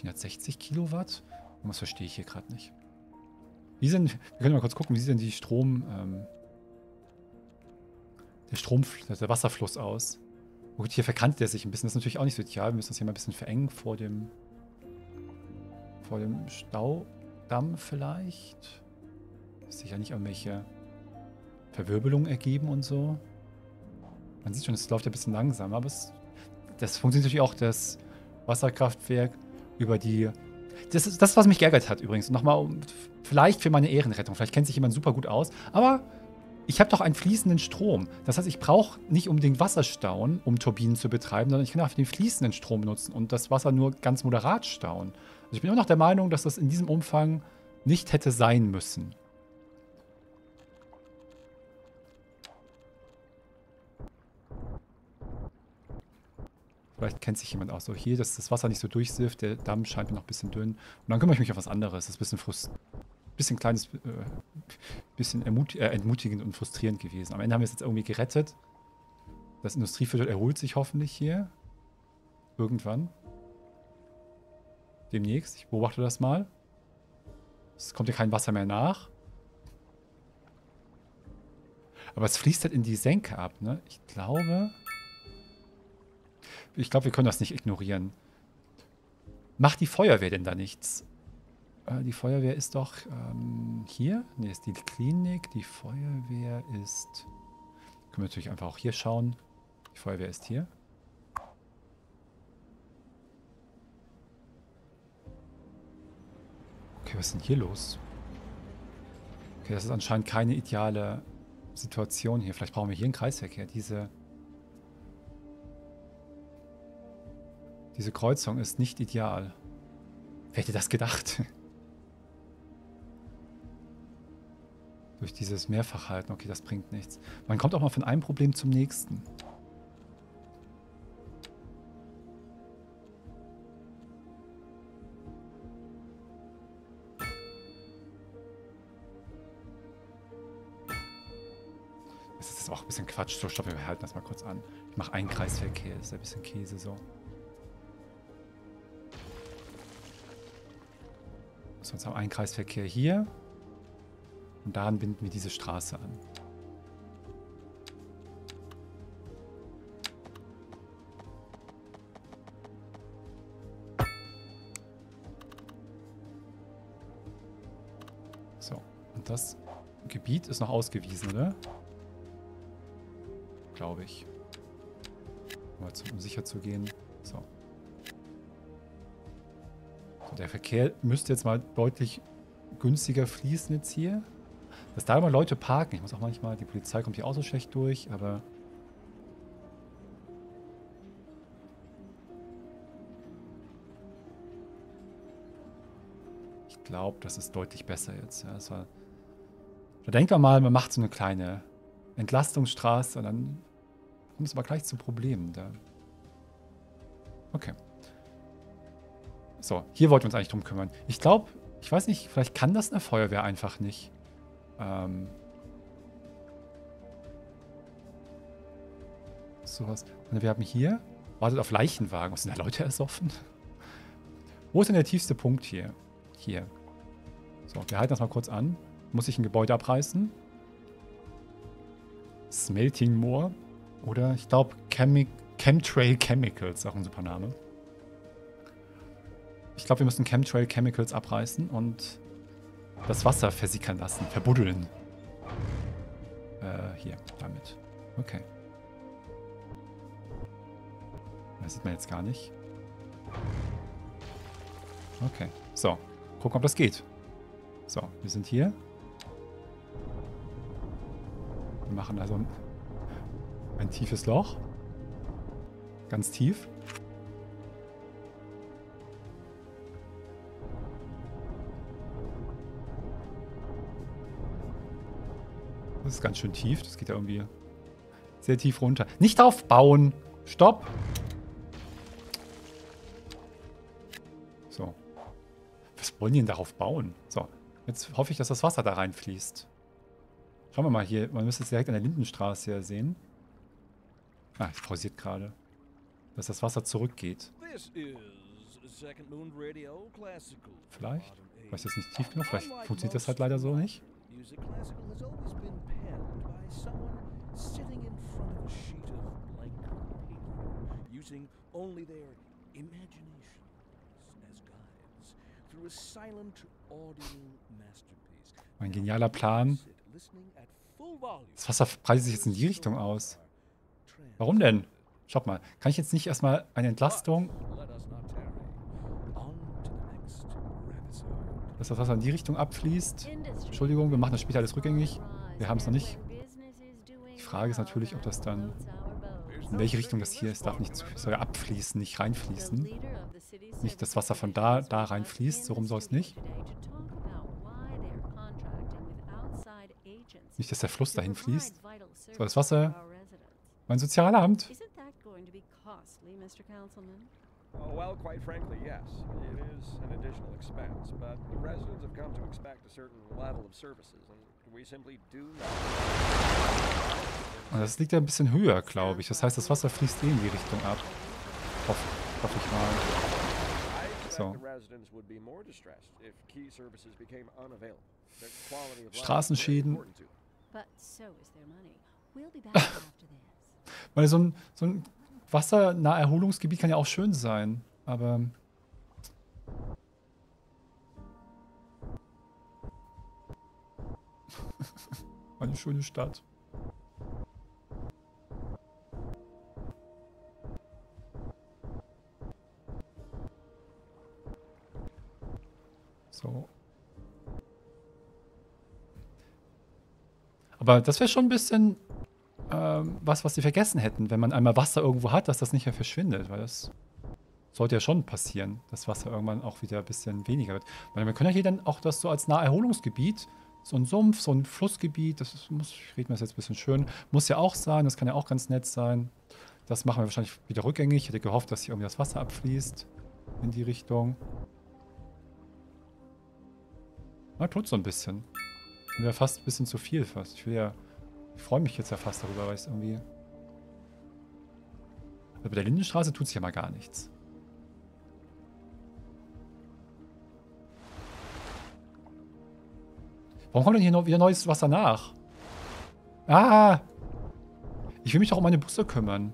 vierhundertsechzig Kilowatt? Und was verstehe ich hier gerade nicht. Wie sind, wir können mal kurz gucken, wie sieht denn die Strom, ähm, der Strom, der Wasserfluss aus? Gut, hier verkantet er sich ein bisschen. Das ist natürlich auch nicht so ideal. Wir müssen das hier mal ein bisschen verengen vor dem, vor dem Staudamm vielleicht. Dass sich ja nicht irgendwelche Verwirbelungen ergeben und so. Man sieht schon, es läuft ein bisschen langsamer, aber es, das funktioniert natürlich auch, das Wasserkraftwerk über die... Das ist das, was mich geärgert hat übrigens. Nochmal, um, vielleicht für meine Ehrenrettung. Vielleicht kennt sich jemand super gut aus. Aber ich habe doch einen fließenden Strom. Das heißt, ich brauche nicht unbedingt Wasserstauen, um Turbinen zu betreiben, sondern ich kann auch den fließenden Strom benutzen und das Wasser nur ganz moderat stauen. Also ich bin immer noch der Meinung, dass das in diesem Umfang nicht hätte sein müssen. Vielleicht kennt sich jemand aus. So hier, dass das Wasser nicht so durchsifft. Der Damm scheint mir noch ein bisschen dünn. Und dann kümmere ich mich auf was anderes. Das ist ein bisschen frust bisschen kleines, äh, bisschen ermut äh, entmutigend und frustrierend gewesen. Am Ende haben wir es jetzt irgendwie gerettet. Das Industrieviertel erholt sich hoffentlich hier. Irgendwann. Demnächst. Ich beobachte das mal. Es kommt ja kein Wasser mehr nach. Aber es fließt halt in die Senke ab, ne? Ich glaube... Ich glaube, wir können das nicht ignorieren. Macht die Feuerwehr denn da nichts? Äh, die Feuerwehr ist doch ähm, hier. Ne, ist die Klinik. Die Feuerwehr ist... Können wir natürlich einfach auch hier schauen. Die Feuerwehr ist hier. Okay, was ist denn hier los? Okay, das ist anscheinend keine ideale Situation hier. Vielleicht brauchen wir hier einen Kreisverkehr. Diese... Diese Kreuzung ist nicht ideal. Wer hätte das gedacht? Durch dieses Mehrfachhalten. Okay, das bringt nichts. Man kommt auch mal von einem Problem zum nächsten. Das ist auch ein bisschen Quatsch. So, stopp, wir halten das mal kurz an. Ich mache einen Kreisverkehr. Das ist ein bisschen Käse so. Sonst haben wir einen Kreisverkehr hier. Und daran binden wir diese Straße an. So. Und das Gebiet ist noch ausgewiesen, oder? Glaube ich. Mal, um sicher zu gehen. So. Der Verkehr müsste jetzt mal deutlich günstiger fließen jetzt hier. Dass da immer Leute parken. Ich muss auch manchmal, die Polizei kommt hier auch so schlecht durch, aber... Ich glaube, das ist deutlich besser jetzt. Ja, das war, da denkt man mal, man macht so eine kleine Entlastungsstraße und dann kommt es aber gleich zu Problemen. Da. Okay. So, hier wollten wir uns eigentlich drum kümmern. Ich glaube, ich weiß nicht, vielleicht kann das eine Feuerwehr einfach nicht. Ähm. Sowas. Und wir haben hier, wartet auf Leichenwagen. Was sind da Leute ersoffen? Wo ist denn der tiefste Punkt hier? Hier. So, wir halten das mal kurz an. Muss ich ein Gebäude abreißen? Smelting Moor. Oder ich glaube Chemi Chemtrail Chemicals, auch ein super Name. Ich glaube, wir müssen Chemtrail Chemicals abreißen und das Wasser versickern lassen, verbuddeln. Äh, hier, damit. Okay. Das sieht man jetzt gar nicht. Okay, so. Gucken, ob das geht. So, wir sind hier. Wir machen also ein, ein tiefes Loch. Ganz tief. Das ist ganz schön tief. Das geht ja irgendwie sehr tief runter. Nicht aufbauen! Stopp! So. Was wollen die denn darauf bauen? So. Jetzt hoffe ich, dass das Wasser da reinfließt. Schauen wir mal hier. Man müsste es direkt an der Lindenstraße hier sehen. Ah, es pausiert gerade. Dass das Wasser zurückgeht. This is Vielleicht. Vielleicht ist es nicht tief genug. Vielleicht funktioniert das halt leider so nicht. Music classical has always been penned by someone sitting in front of a sheet of blank paper, using only their imaginations as guides through a silent, audible masterpiece. Ein genialer Plan. Das Wasser breitet sich jetzt in die Richtung aus. Warum denn? Schaut mal, kann ich jetzt nicht erstmal eine Entlastung, dass das Wasser in die Richtung abfließt? Entschuldigung, wir machen das später alles rückgängig. Wir haben es noch nicht. Die Frage ist natürlich, ob das dann, in welche Richtung das hier ist. Darf nicht zu, soll ja abfließen, nicht reinfließen. Nicht das Wasser von da, da reinfließt, so rum soll es nicht. Nicht, dass der Fluss dahin fließt. So, das Wasser, mein Sozialamt. Oh, well, quite frankly, yes. It is an additional expense, but the residents have come to expect a certain level of services, and we simply do not. Und das liegt ja ein bisschen höher, glaube ich. Das heißt, das Wasser fließt eh in die Richtung ab. Hoff, hoffe ich mal. So. Straßenschäden. Weil so ein, so ein Wassernaherholungsgebiet kann ja auch schön sein, aber eine schöne Stadt. So. Aber das wäre schon ein bisschen ähm, was, was sie vergessen hätten, wenn man einmal Wasser irgendwo hat, dass das nicht mehr verschwindet, weil das sollte ja schon passieren, dass Wasser irgendwann auch wieder ein bisschen weniger wird. Weil wir können ja hier dann auch das so als Naherholungsgebiet, so ein Sumpf, so ein Flussgebiet, das ist, muss, ich rede mir das jetzt ein bisschen schön, muss ja auch sein, das kann ja auch ganz nett sein. Das machen wir wahrscheinlich wieder rückgängig. Ich hätte gehofft, dass hier irgendwie das Wasser abfließt in die Richtung. Na, tut so ein bisschen. Wäre fast ein bisschen zu viel fast. Ich will ja, ich freue mich jetzt ja fast darüber, weil es irgendwie... Also bei der Lindenstraße tut sich ja mal gar nichts. Warum kommt denn hier noch wieder neues Wasser nach? Ah! Ich will mich doch um meine Busse kümmern.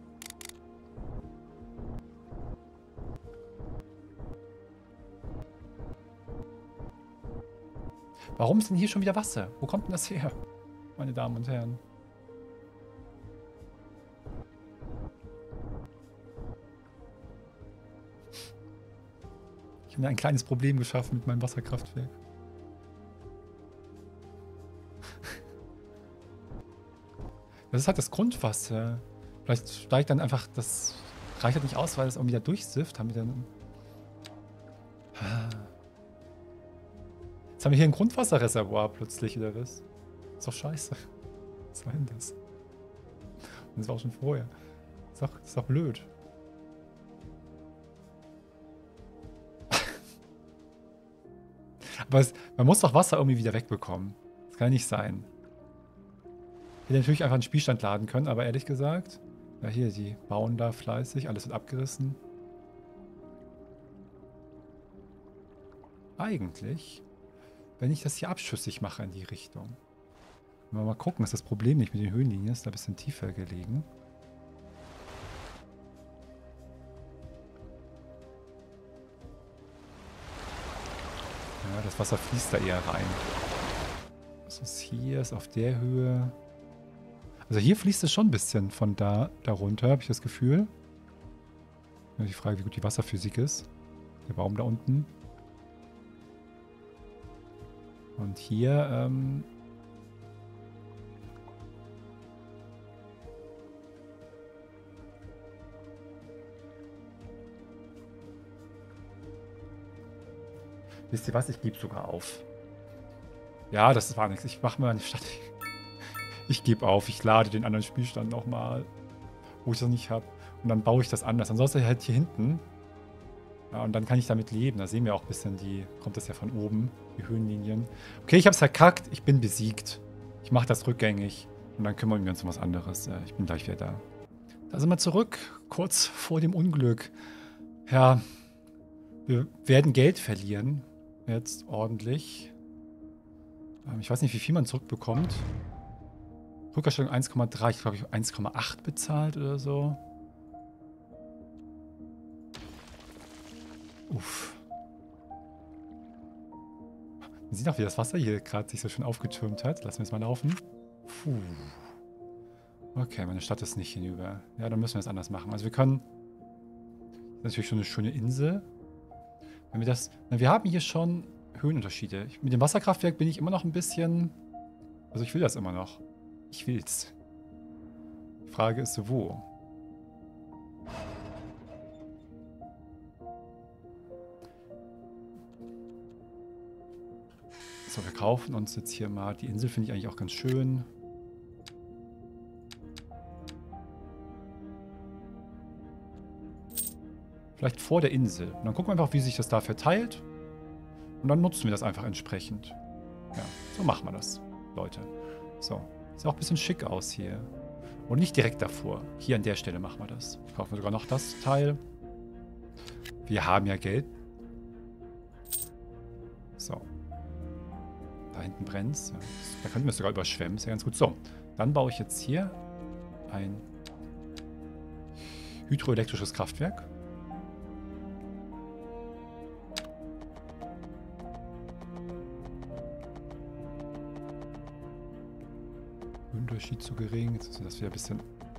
Warum ist denn hier schon wieder Wasser? Wo kommt denn das her, meine Damen und Herren? Ich habe mir ein kleines Problem geschaffen mit meinem Wasserkraftwerk. Das ist halt das Grundwasser. Vielleicht steigt dann einfach das... Reicht halt nicht aus, weil es irgendwie da durchsifft. Haben wir dann... Jetzt haben wir hier ein Grundwasserreservoir plötzlich, oder was? Ist doch scheiße. Was war denn das? Und das war auch schon vorher. Ist doch, ist doch blöd. Aber es, man muss doch Wasser irgendwie wieder wegbekommen. Das kann ja nicht sein. Ich hätte natürlich einfach einen Spielstand laden können, aber ehrlich gesagt... Ja, hier, die bauen da fleißig. Alles wird abgerissen. Eigentlich... Wenn ich das hier abschüssig mache in die Richtung. Wenn wir mal gucken, ist das Problem nicht mit den Höhenlinien, ist da ein bisschen tiefer gelegen. Ja, das Wasser fließt da eher rein. Was ist hier? Ist auf der Höhe. Also hier fließt es schon ein bisschen von da darunter, habe ich das Gefühl. Ja, die Frage, wie gut die Wasserphysik ist. Der Baum da unten. Und hier, ähm... wisst ihr was? Ich gebe sogar auf. Ja, das war nichts. Ich mache mal eine Stadt. Ich gebe auf. Ich lade den anderen Spielstand nochmal, wo ich das nicht habe. Und dann baue ich das anders. Ansonsten halt hier hinten. Ja, und dann kann ich damit leben. Da sehen wir auch ein bisschen die... Kommt das ja von oben, die Höhenlinien. Okay, ich habe es verkackt. Ich bin besiegt. Ich mache das rückgängig. Und dann kümmern wir uns um was anderes. Ich bin gleich wieder da. Da sind wir zurück. Kurz vor dem Unglück. Ja, Wir werden Geld verlieren. Jetzt ordentlich. Ähm, ich weiß nicht, wie viel man zurückbekommt. Rückerstattung eins Komma drei. Ich glaube, ich habe eins Komma acht bezahlt oder so. Uff. Man sieht auch, wie das Wasser hier gerade sich so schön aufgetürmt hat. Lassen wir es mal laufen. Puh. Okay, meine Stadt ist nicht hinüber. Ja, dann müssen wir es anders machen. Also wir können... Das ist natürlich schon eine schöne Insel. Wenn wir das... Na, wir haben hier schon Höhenunterschiede. Ich, mit dem Wasserkraftwerk bin ich immer noch ein bisschen... Also ich will das immer noch. Ich will's. Die Frage ist so, wo? So, wir kaufen uns jetzt hier mal... Die Insel finde ich eigentlich auch ganz schön. Vielleicht vor der Insel. Und dann gucken wir einfach, wie sich das da verteilt. Und dann nutzen wir das einfach entsprechend. Ja, so machen wir das, Leute. So, sieht auch ein bisschen schick aus hier. Und nicht direkt davor. Hier an der Stelle machen wir das. Kaufen wir sogar noch das Teil. Wir haben ja Geld. So. Da hinten brennt es. Ja, da könnten wir es sogar überschwemmen. Ist ja ganz gut. So, dann baue ich jetzt hier ein hydroelektrisches Kraftwerk. Unterschied zu gering. Jetzt ist das wieder ein bisschen...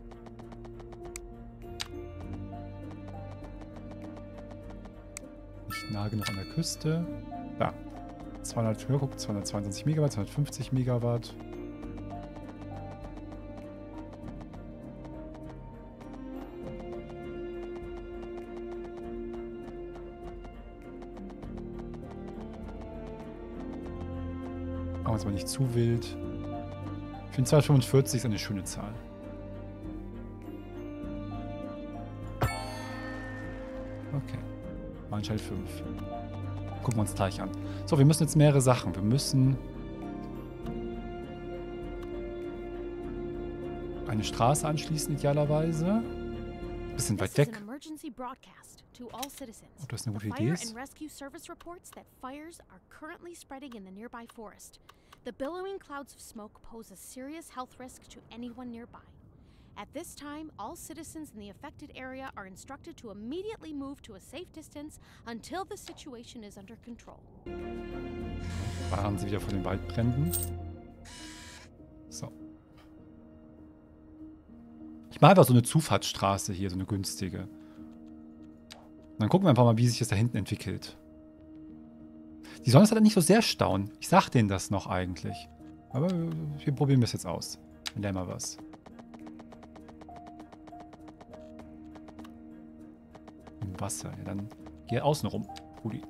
Nicht nah genug an der Küste. Da. zweihundert, guck, zweihundertzweiundzwanzig Megawatt, zweihundertfünfzig Megawatt. Machen wir es mal nicht zu wild. Ich finde zweihundertfünfundvierzig ist eine schöne Zahl. Okay. Meilenstein fünf. Gucken wir uns gleich an. So, wir müssen jetzt mehrere Sachen. Wir müssen eine Straße anschließen, idealerweise. Bisschen weit weg. Ob das eine gute Idee ist? The billowing clouds of smoke pose a serious health risk to anyone nearby. At this time, all citizens in the affected area are instructed to immediately move to a safe distance until the situation is under control. Waren sie wieder vor den Waldbränden. So. Ich mache einfach so eine Zufahrtsstraße hier, so eine günstige. Und dann gucken wir einfach mal, wie sich das da hinten entwickelt. Die sollen es halt nicht so sehr staunen. Ich sag denen das noch eigentlich. Aber wir probieren das jetzt aus. Dann lernen wir was. Im Wasser. Ja, dann geh außen rum, Rudi.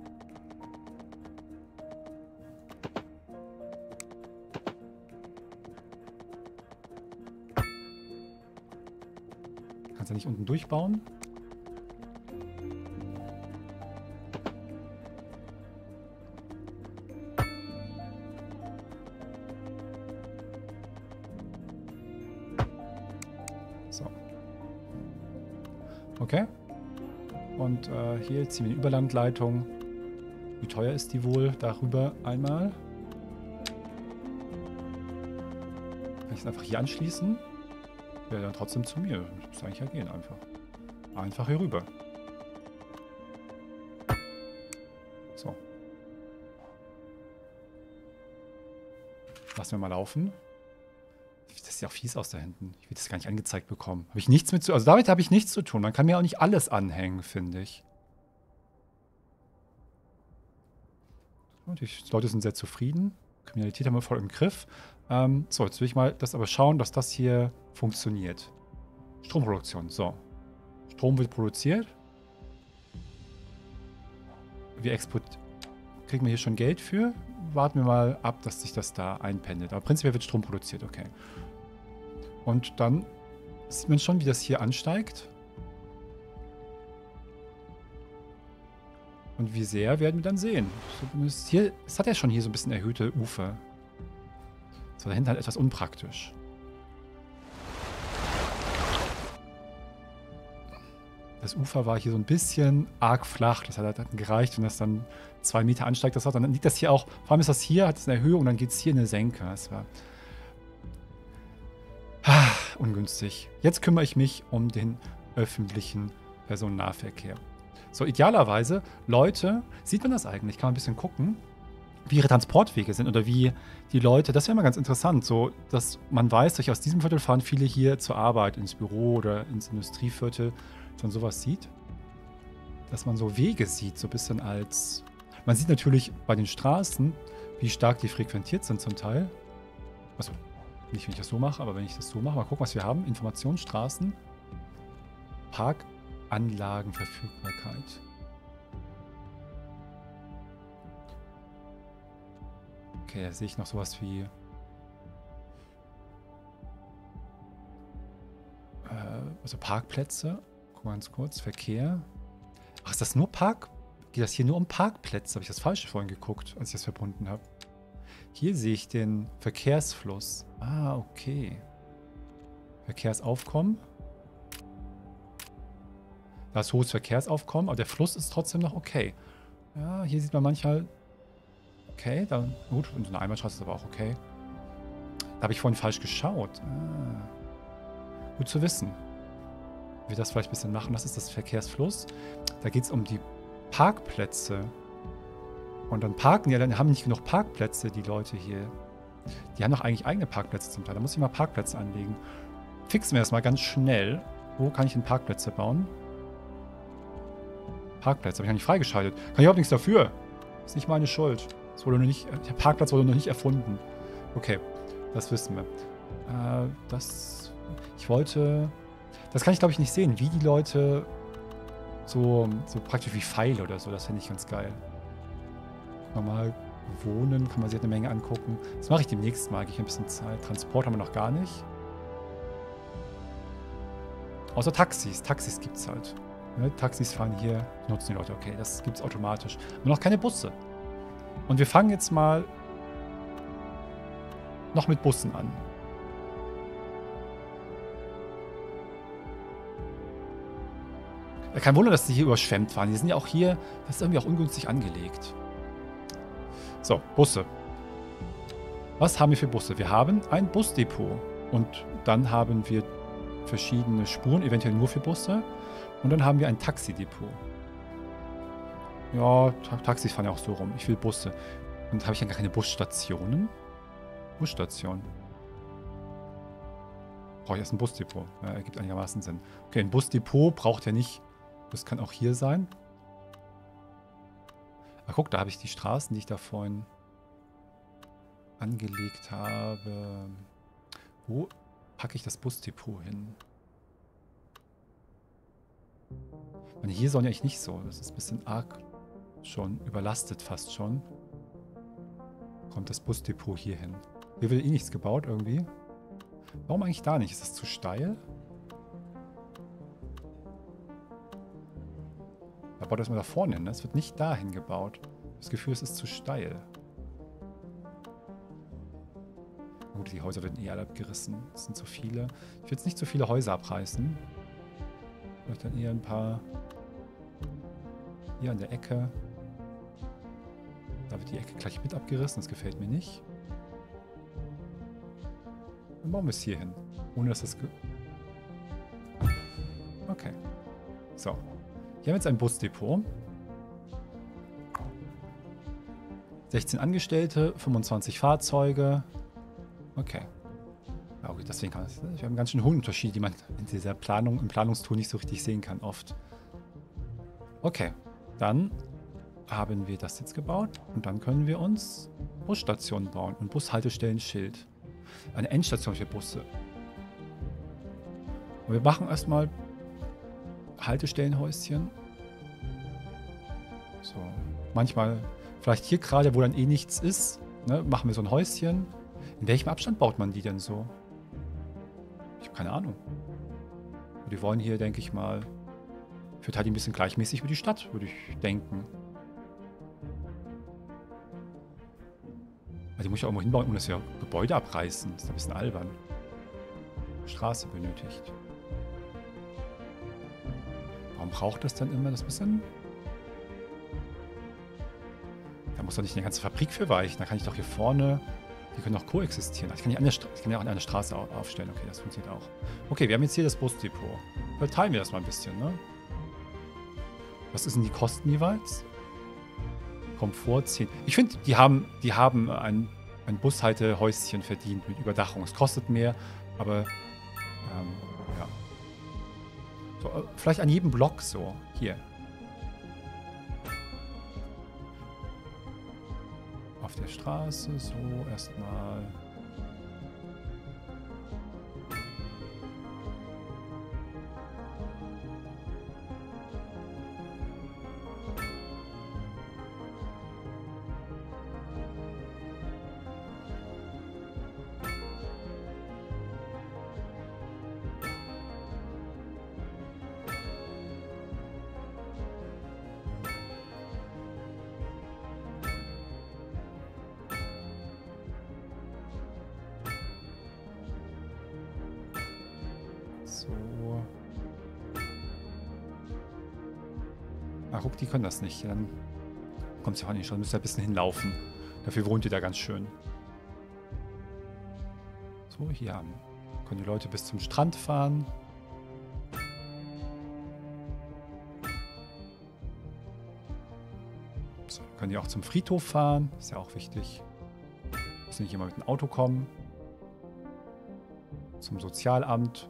Kannst du nicht unten durchbauen? So. Okay. Und äh, hier ziehen wir die Überlandleitung. Wie teuer ist die wohl? Darüber einmal. Kann ich es einfach hier anschließen? Ja, dann trotzdem zu mir. Das muss eigentlich ja gehen einfach. Einfach hier rüber. So. Lassen wir mal laufen. Das sieht auch fies aus da hinten. Ich will das gar nicht angezeigt bekommen. Habe ich nichts mit zu... Also damit habe ich nichts zu tun. Man kann mir auch nicht alles anhängen, finde ich. Und die Leute sind sehr zufrieden. Kriminalität haben wir voll im Griff. Ähm, so, jetzt will ich mal das aber schauen, dass das hier funktioniert. Stromproduktion. So. Strom wird produziert. Wir exportieren. Kriegen wir hier schon Geld für? Warten wir mal ab, dass sich das da einpendelt. Aber prinzipiell wird Strom produziert, okay. Und dann sieht man schon, wie das hier ansteigt. Und wie sehr werden wir dann sehen. So, hier, es hat ja schon hier so ein bisschen erhöhte Ufer. So, dahinter halt etwas unpraktisch. Das Ufer war hier so ein bisschen arg flach. Das hat halt gereicht, wenn das dann zwei Meter ansteigt. Das hat, dann liegt das hier auch, vor allem ist das hier, hat es eine Erhöhung und dann geht es hier in eine Senke. Das war ah, ungünstig. Jetzt kümmere ich mich um den öffentlichen Personennahverkehr. So, idealerweise, Leute, sieht man das eigentlich? Kann man ein bisschen gucken, wie ihre Transportwege sind oder wie die Leute, das wäre mal ganz interessant, so, dass man weiß, dass aus diesem Viertel fahren viele hier zur Arbeit, ins Büro oder ins Industrieviertel, dass man sowas sieht. Dass man so Wege sieht, so ein bisschen als, man sieht natürlich bei den Straßen, wie stark die frequentiert sind zum Teil. Also, nicht wenn ich das so mache, aber wenn ich das so mache, mal gucken, was wir haben. Informationsstraßen, Parkanlagenverfügbarkeit. Okay, da sehe ich noch sowas wie äh, also Parkplätze. Guck mal ganz kurz. Verkehr. Ach, ist das nur Park? Geht das hier nur um Parkplätze? Habe ich das Falsche vorhin geguckt, als ich das verbunden habe? Hier sehe ich den Verkehrsfluss. Ah, okay. Verkehrsaufkommen. Da ist hohes Verkehrsaufkommen, aber der Fluss ist trotzdem noch okay. Ja, hier sieht man manchmal... Okay, dann gut, und eine Einbahnstraße ist aber auch okay. Da habe ich vorhin falsch geschaut. Ah. Gut zu wissen. Wie wir das vielleicht ein bisschen machen. Das ist das Verkehrsfluss. Da geht es um die Parkplätze. Und dann parken ja, dann haben nicht genug Parkplätze, die Leute hier. Die haben doch eigentlich eigene Parkplätze zum Teil. Da muss ich mal Parkplätze anlegen. Fixen wir das mal ganz schnell. Wo kann ich denn Parkplätze bauen? Parkplätze habe ich ja nicht freigeschaltet. Kann ich überhaupt nichts dafür. Ist nicht meine Schuld. Das wurde noch nicht, der Parkplatz wurde noch nicht erfunden. Okay, das wissen wir. Äh, das, ich wollte, das kann ich glaube ich nicht sehen, wie die Leute so, so praktisch wie Pfeile oder so, das finde ich ganz geil. Normal wohnen, kann man sich eine Menge angucken. Das mache ich demnächst mal, gehe ich ein bisschen Zeit. Transport haben wir noch gar nicht. Außer Taxis, Taxis gibt es halt. Ne? Taxis fahren hier, nutzen die Leute, okay, das gibt es automatisch. Aber noch keine Busse. Und wir fangen jetzt mal noch mit Bussen an. Kein Wunder, dass die hier überschwemmt waren. Die sind ja auch hier, das ist irgendwie auch ungünstig angelegt. So, Busse. Was haben wir für Busse? Wir haben ein Busdepot. Und dann haben wir verschiedene Spuren, eventuell nur für Busse. Und dann haben wir ein Taxidepot. Ja, Ta Taxis fahren ja auch so rum. Ich will Busse. Und habe ich dann gar keine Busstationen? Busstation. Brauche ich erst ein Busdepot. Ja, ergibt einigermaßen Sinn. Okay, ein Busdepot braucht ja nicht... Das kann auch hier sein. Ach, guck, da habe ich die Straßen, die ich da vorhin angelegt habe. Wo packe ich das Busdepot hin? Und hier sollen ja eigentlich nicht so. Das ist ein bisschen arg schon überlastet fast schon. Kommt das Busdepot hier hin. Hier wird eh nichts gebaut irgendwie. Warum eigentlich da nicht? Ist das zu steil? Da baut das mal da vorne hin. Es wird nicht dahin gebaut. Das Gefühl, es ist zu steil. Gut, die Häuser werden eh alle abgerissen. Es sind zu viele. Ich will jetzt nicht zu viele Häuser abreißen. Vielleicht dann eher ein paar hier an der Ecke. Da wird die Ecke gleich mit abgerissen. Das gefällt mir nicht. Dann bauen wir es hier hin. Ohne dass das... Ge okay. So. Hier haben wir jetzt ein Busdepot. sechzehn Angestellte, fünfundzwanzig Fahrzeuge. Okay. Ja, okay, deswegen kann es. Wir haben ganz schön hohen Unterschied, die man in dieser Planung, im Planungstool nicht so richtig sehen kann, oft. Okay. Dann haben wir das jetzt gebaut. Und dann können wir uns Busstationen bauen und Bushaltestellen-Schild. Eine Endstation für Busse. Und wir machen erstmal Haltestellenhäuschen. So. Manchmal, vielleicht hier gerade, wo dann eh nichts ist, ne, machen wir so ein Häuschen. In welchem Abstand baut man die denn so? Ich habe keine Ahnung. Und die wollen hier, denke ich mal, verteilt die ein bisschen gleichmäßig über die Stadt, würde ich denken. Also die muss ich auch irgendwo hinbauen, ohne dass wir Gebäude abreißen. Das ist ein bisschen albern. Straße benötigt. Warum braucht das denn immer das bisschen? Da muss doch nicht eine ganze Fabrik für weichen. Da kann ich doch hier vorne... Die können auch koexistieren. Ich kann, die an der ich kann ja auch an einer Straße aufstellen. Okay, das funktioniert auch. Okay, wir haben jetzt hier das Busdepot. Verteilen wir das mal ein bisschen, ne? Was ist denn die Kosten jeweils? Komfort zehn. Ich finde, die haben, die haben ein, ein Bushaltehäuschen verdient mit Überdachung. Es kostet mehr, aber ähm, ja. So, äh, vielleicht an jedem Block so. Hier. Auf der Straße, so erstmal. So. Ah, guck, die können das nicht. Dann kommt sie auch nicht schon. Müsst ihr ein bisschen hinlaufen. Dafür wohnt ihr da ganz schön. So, hier haben. Können die Leute bis zum Strand fahren. So, können die auch zum Friedhof fahren. Ist ja auch wichtig. Müssen nicht immer mit dem Auto kommen. Zum Sozialamt.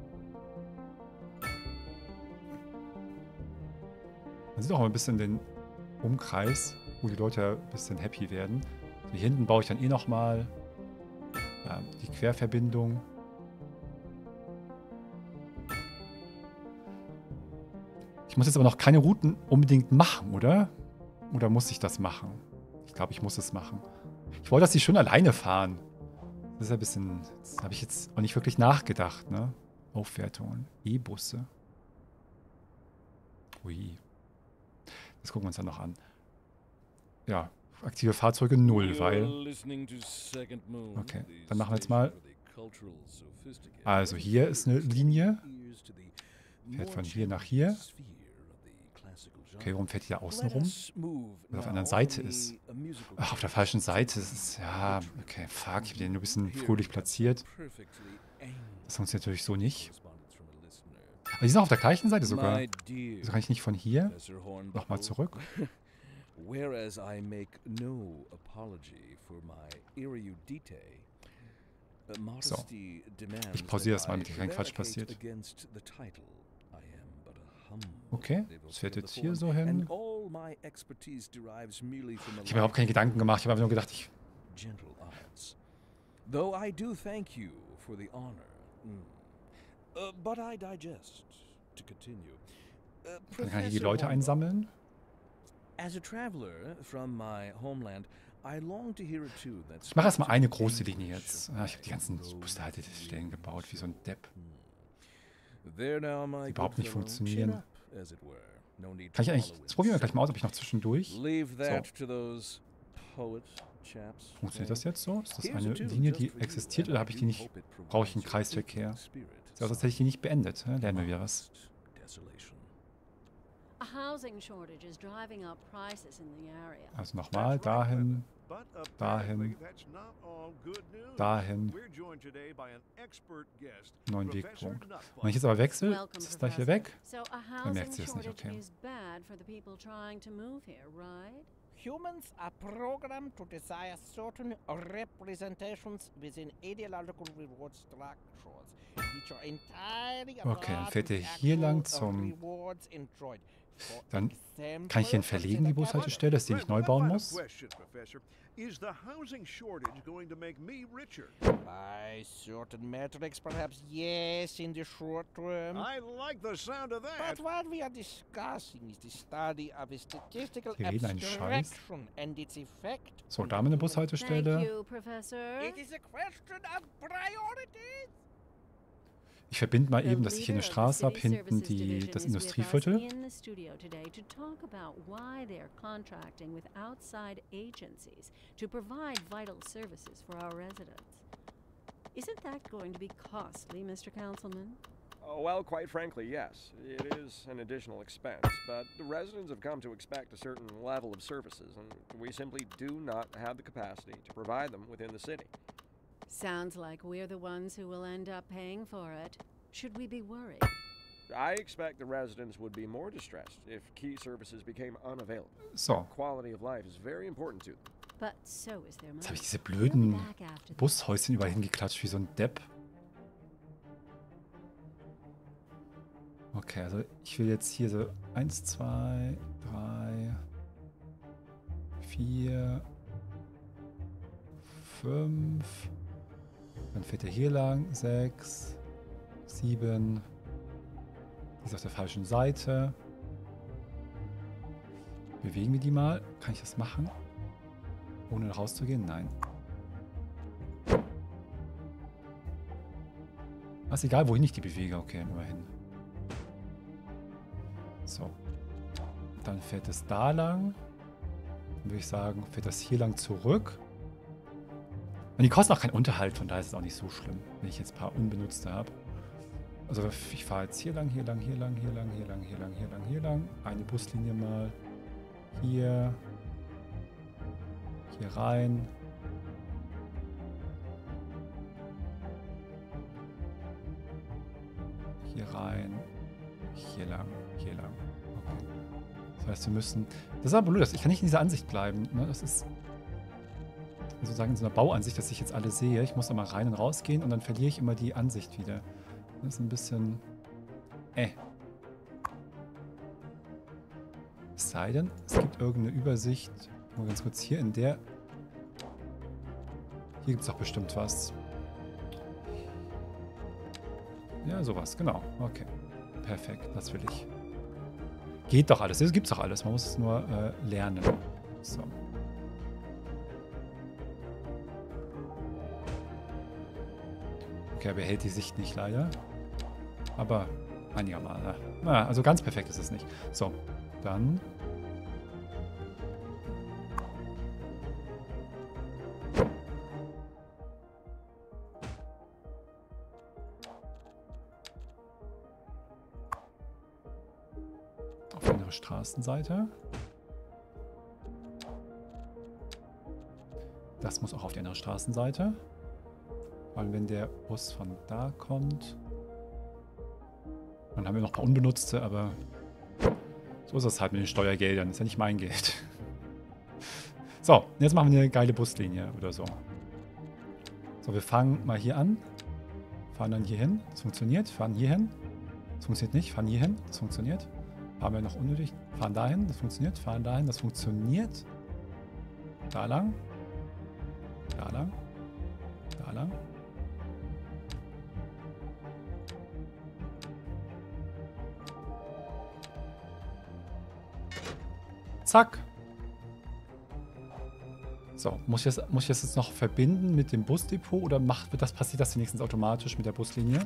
Man sieht auch mal ein bisschen den Umkreis, wo die Leute ein bisschen happy werden. Hier hinten baue ich dann eh nochmal ja, die Querverbindung. Ich muss jetzt aber noch keine Routen unbedingt machen, oder? Oder muss ich das machen? Ich glaube, ich muss es machen. Ich wollte, dass die schön alleine fahren. Das ist ein bisschen... Das habe ich jetzt auch nicht wirklich nachgedacht, ne? Aufwertungen. E-Busse. Ui. Das gucken wir uns dann noch an. Ja, aktive Fahrzeuge null, weil... Okay, dann machen wir jetzt mal... Also hier ist eine Linie. Fährt von hier nach hier. Okay, warum fährt die da außen rum? Weil auf der anderen Seite ist. Ach, auf der falschen Seite ist es... Ja, okay, fuck, ich habe den nur ein bisschen fröhlich platziert. Das funktioniert natürlich so nicht. Aber die sind auch auf der gleichen Seite sogar. Also kann ich nicht von hier nochmal zurück? Whereas I make no apology for my erudite, So. Ich pausiere das mal, damit kein Quatsch passiert. Okay, das fährt jetzt hier so hin. Ich habe überhaupt keine Gedanken gemacht. Ich habe einfach nur gedacht, ich... Though I do thank you for the honor. Uh, but I digest. To continue. Uh, Dann kann ich die Leute einsammeln. As a traveler from my homeland, I long to hear a tune that's... Ich mache erstmal eine große Linie jetzt. Ah, ich habe die ganzen Bushaltestellen gebaut, wie so ein Depp. Die überhaupt nicht funktionieren. Kann ich eigentlich... Das probieren wir gleich mal aus, ob ich noch zwischendurch... So. Funktioniert das jetzt so? Ist das eine Linie, die existiert, oder habe ich die nicht... Brauche ich einen Kreisverkehr? Sieht aus, als hätte ich die nicht beendet. Lernen wir wieder was. Also nochmal, dahin, dahin, dahin. Neuen Wegpunkt. Und wenn ich jetzt aber wechsle, ist es gleich hier weg? Dann merkt sie es nicht, okay. Humans are programmed to desire certain representations within ideological reward structures, which are entirely okay, dann fährt er hier lang zum... Dann kann ich den verlegen, die Bushaltestelle, dass ich die nicht neu bauen muss? Is the housing shortage going to make me richer? By certain metrics, perhaps yes, in the short term. I like the sound of that. But what we are discussing is the study of a statistical Die reden einen Scheiß. abstraction and its effect. So, da haben wir eine Bushaltestelle. Thank you, Professor. It is a question of priorities. Ich verbinde mal eben, dass ich hier eine Straße habe, hinten die, das Industrieviertel. Oh, well, quite frankly, yes. It is an additional expense, but the residents have come to expect a certain level of services, and we simply do not have the capacity to provide them within the city. Sounds like we're the ones who will end up paying for it. Should we be worried? I expect the residents would be more distressed if key services became unavailable. So. Quality of life is very important to them. But so is their money. Jetzt habe ich diese blöden Bushäuschen überall hingeklatscht wie so ein Depp. Okay, also ich will jetzt hier so eins, zwei, drei, vier, fünf. Dann fährt er hier lang. sechs, sieben. Die ist auf der falschen Seite. Bewegen wir die mal. Kann ich das machen? Ohne rauszugehen? Nein. Ah, ist egal, wohin ich die bewege. Okay, immerhin. So. Dann fährt es da lang. Dann würde ich sagen, fährt das hier lang zurück. Und die kosten auch keinen Unterhalt, von daher ist es auch nicht so schlimm, wenn ich jetzt ein paar unbenutzte habe. Also ich fahre jetzt hier lang, hier lang, hier lang, hier lang, hier lang, hier lang, hier lang, hier lang. Eine Buslinie mal. Hier. Hier rein. Hier rein. Hier lang. Hier lang. Okay. Das heißt, wir müssen... Das ist aber blöd. Ich kann nicht in dieser Ansicht bleiben. Ne? Das ist... sozusagen in so einer Bauansicht, dass ich jetzt alle sehe. Ich muss da mal rein und rausgehen und dann verliere ich immer die Ansicht wieder. Das ist ein bisschen... Äh. Es sei denn, es gibt irgendeine Übersicht. Mal ganz kurz hier in der... Hier gibt es doch bestimmt was. Ja, sowas, genau. Okay. Perfekt, das will ich. Geht doch alles. Das gibt's doch alles. Man muss es nur äh, lernen. So. Okay, er behält die Sicht nicht leider. Aber einigermaßen. Na, also ganz perfekt ist es nicht. So, dann... Auf die andere Straßenseite. Das muss auch auf die andere Straßenseite. Vor allem, wenn der Bus von da kommt. Dann haben wir noch ein paar Unbenutzte, aber so ist es halt mit den Steuergeldern. Das ist ja nicht mein Geld. So, jetzt machen wir eine geile Buslinie oder so. So, wir fangen mal hier an. Fahren dann hier hin. Das funktioniert. Fahren hier hin. Das funktioniert nicht. Fahren hier hin. Das funktioniert. Fahren wir noch unnötig. Fahren dahin. Das funktioniert. Fahren dahin. Das funktioniert. Da lang. Da lang. Da lang. Zack. So, muss ich, das, muss ich das jetzt noch verbinden mit dem Busdepot oder macht, wird das, passiert das wenigstens automatisch mit der Buslinie?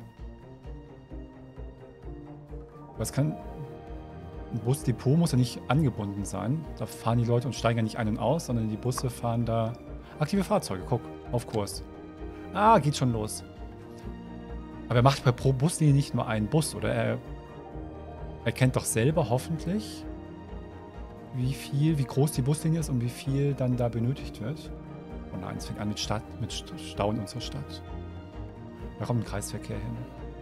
Was kann... Ein Busdepot muss ja nicht angebunden sein. Da fahren die Leute und steigen ja nicht ein und aus, sondern die Busse fahren da... Aktive Fahrzeuge, guck, auf Kurs. Ah, geht schon los. Aber er macht pro Buslinie nicht nur einen Bus, oder? Er erkennt doch selber hoffentlich... wie viel, wie groß die Buslinie ist und wie viel dann da benötigt wird. Oh nein, es fängt an mit Stadt, mit Stau in unserer Stadt. Da kommt ein Kreisverkehr hin.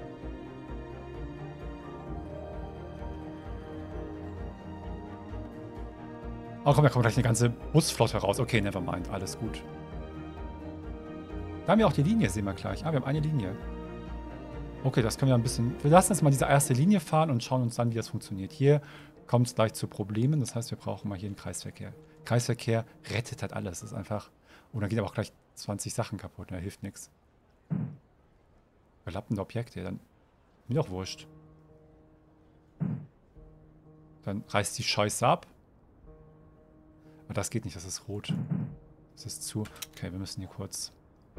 Oh komm, da kommt gleich eine ganze Busflotte raus. Okay, nevermind, alles gut. Da haben wir auch die Linie, sehen wir gleich. Ah, wir haben eine Linie. Okay, das können wir ein bisschen... Wir lassen jetzt mal diese erste Linie fahren und schauen uns dann, wie das funktioniert. Hier kommt es gleich zu Problemen. Das heißt, wir brauchen mal hier einen Kreisverkehr. Kreisverkehr rettet halt alles. Das ist einfach... Oh, dann geht aber auch gleich zwanzig Sachen kaputt. Da hilft nichts. Überlappende Objekte. Dann... Mir doch wurscht. Dann reißt die Scheiße ab. Aber das geht nicht. Das ist rot. Das ist zu... Okay, wir müssen hier kurz...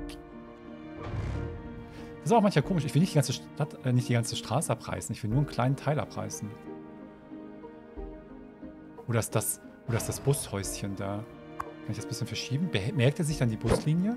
Das ist auch manchmal komisch. Ich will nicht die ganze Stadt, äh, nicht die ganze Straße abreißen. Ich will nur einen kleinen Teil abreißen. Oder ist das, oder ist das Bushäuschen da? Kann ich das ein bisschen verschieben? Be- merkt er sich dann die Buslinie?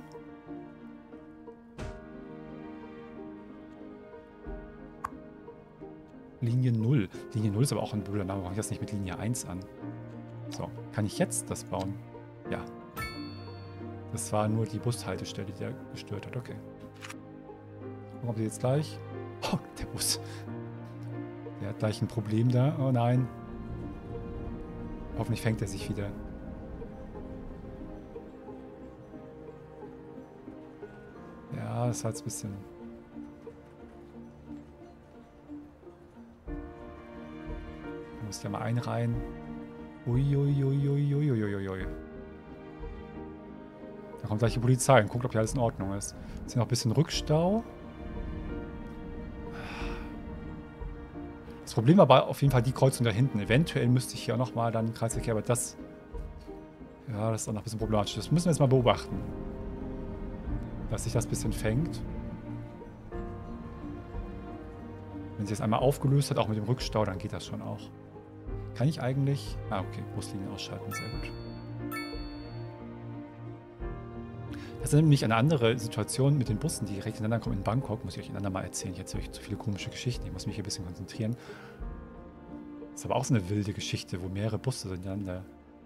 Linie null. Linie null ist aber auch ein blöder Name. Warum mache ich das nicht mit Linie eins an? So, kann ich jetzt das bauen? Ja. Das war nur die Bushaltestelle, die der gestört hat. Okay. Gucken, ob sie jetzt gleich... Oh, der Bus. Der hat gleich ein Problem da. Oh nein. Hoffentlich fängt er sich wieder. Ja, das ist halt ein bisschen... Da muss ich ja mal einreihen. Uiuiuiuiuiuiui. Da kommt gleich die Polizei und guckt, ob hier alles in Ordnung ist. Jetzt ist noch ein bisschen Rückstau. Das Problem war aber auf jeden Fall die Kreuzung da hinten. Eventuell müsste ich hier auch nochmal dann Kreisverkehr, aber das... Ja, das ist auch noch ein bisschen problematisch. Das müssen wir jetzt mal beobachten. Dass sich das ein bisschen fängt. Wenn sich das einmal aufgelöst hat, auch mit dem Rückstau, dann geht das schon auch. Kann ich eigentlich... Ah, okay. Buslinien ausschalten. Sehr gut. Das ist nämlich eine andere Situation mit den Bussen, die direkt ineinander kommen in Bangkok. Muss ich euch einander mal erzählen. Ich erzähle euch zu viele komische Geschichten. Ich muss mich hier ein bisschen konzentrieren. Das ist aber auch so eine wilde Geschichte, wo mehrere Busse ineinander...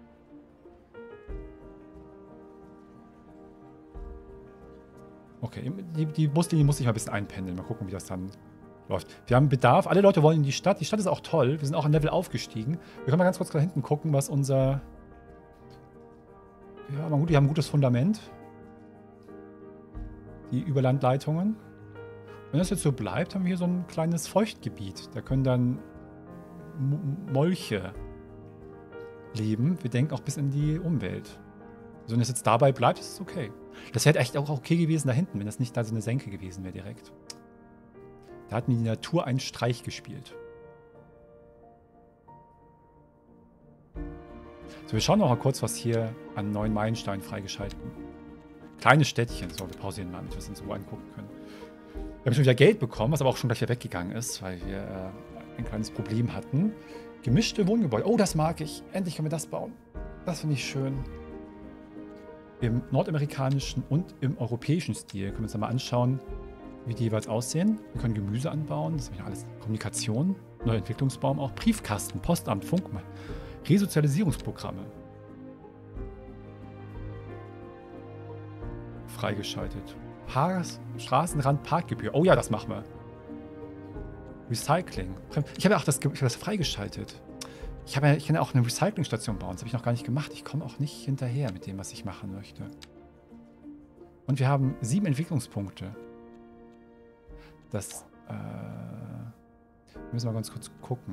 Okay, die, die Buslinie muss ich mal ein bisschen einpendeln. Mal gucken, wie das dann läuft. Wir haben Bedarf. Alle Leute wollen in die Stadt. Die Stadt ist auch toll. Wir sind auch ein Level aufgestiegen. Wir können mal ganz kurz da hinten gucken, was unser... Ja, aber gut, die haben ein gutes Fundament. Die Überlandleitungen. Wenn das jetzt so bleibt, haben wir hier so ein kleines Feuchtgebiet. Da können dann M Molche leben. Wir denken auch bis in die Umwelt. Also wenn es jetzt dabei bleibt, ist es okay. Das wäre echt auch okay gewesen da hinten, wenn das nicht da so eine Senke gewesen wäre direkt. Da hat mir die Natur einen Streich gespielt. So, wir schauen noch mal kurz, was hier an neuen Meilensteinen freigeschalten. Kleine Städtchen. So, wir pausieren mal, damit wir es uns so angucken können. Wir haben schon wieder Geld bekommen, was aber auch schon gleich wieder weggegangen ist, weil wir äh, ein kleines Problem hatten. Gemischte Wohngebäude. Oh, das mag ich. Endlich können wir das bauen. Das finde ich schön. Im nordamerikanischen und im europäischen Stil können wir uns mal anschauen, wie die jeweils aussehen. Wir können Gemüse anbauen, das ist ja alles Kommunikation, neuer Entwicklungsbaum auch, Briefkasten, Postamt, Funk, Resozialisierungsprogramme. Freigeschaltet. Park, Straßenrand, Parkgebühr. Oh ja, das machen wir. Recycling. Ich habe ja auch das, ich habe das freigeschaltet. Ich, habe ja, ich kann ja auch eine Recyclingstation bauen. Das habe ich noch gar nicht gemacht. Ich komme auch nicht hinterher mit dem, was ich machen möchte. Und wir haben sieben Entwicklungspunkte. Das, äh... Wir müssen mal ganz kurz gucken.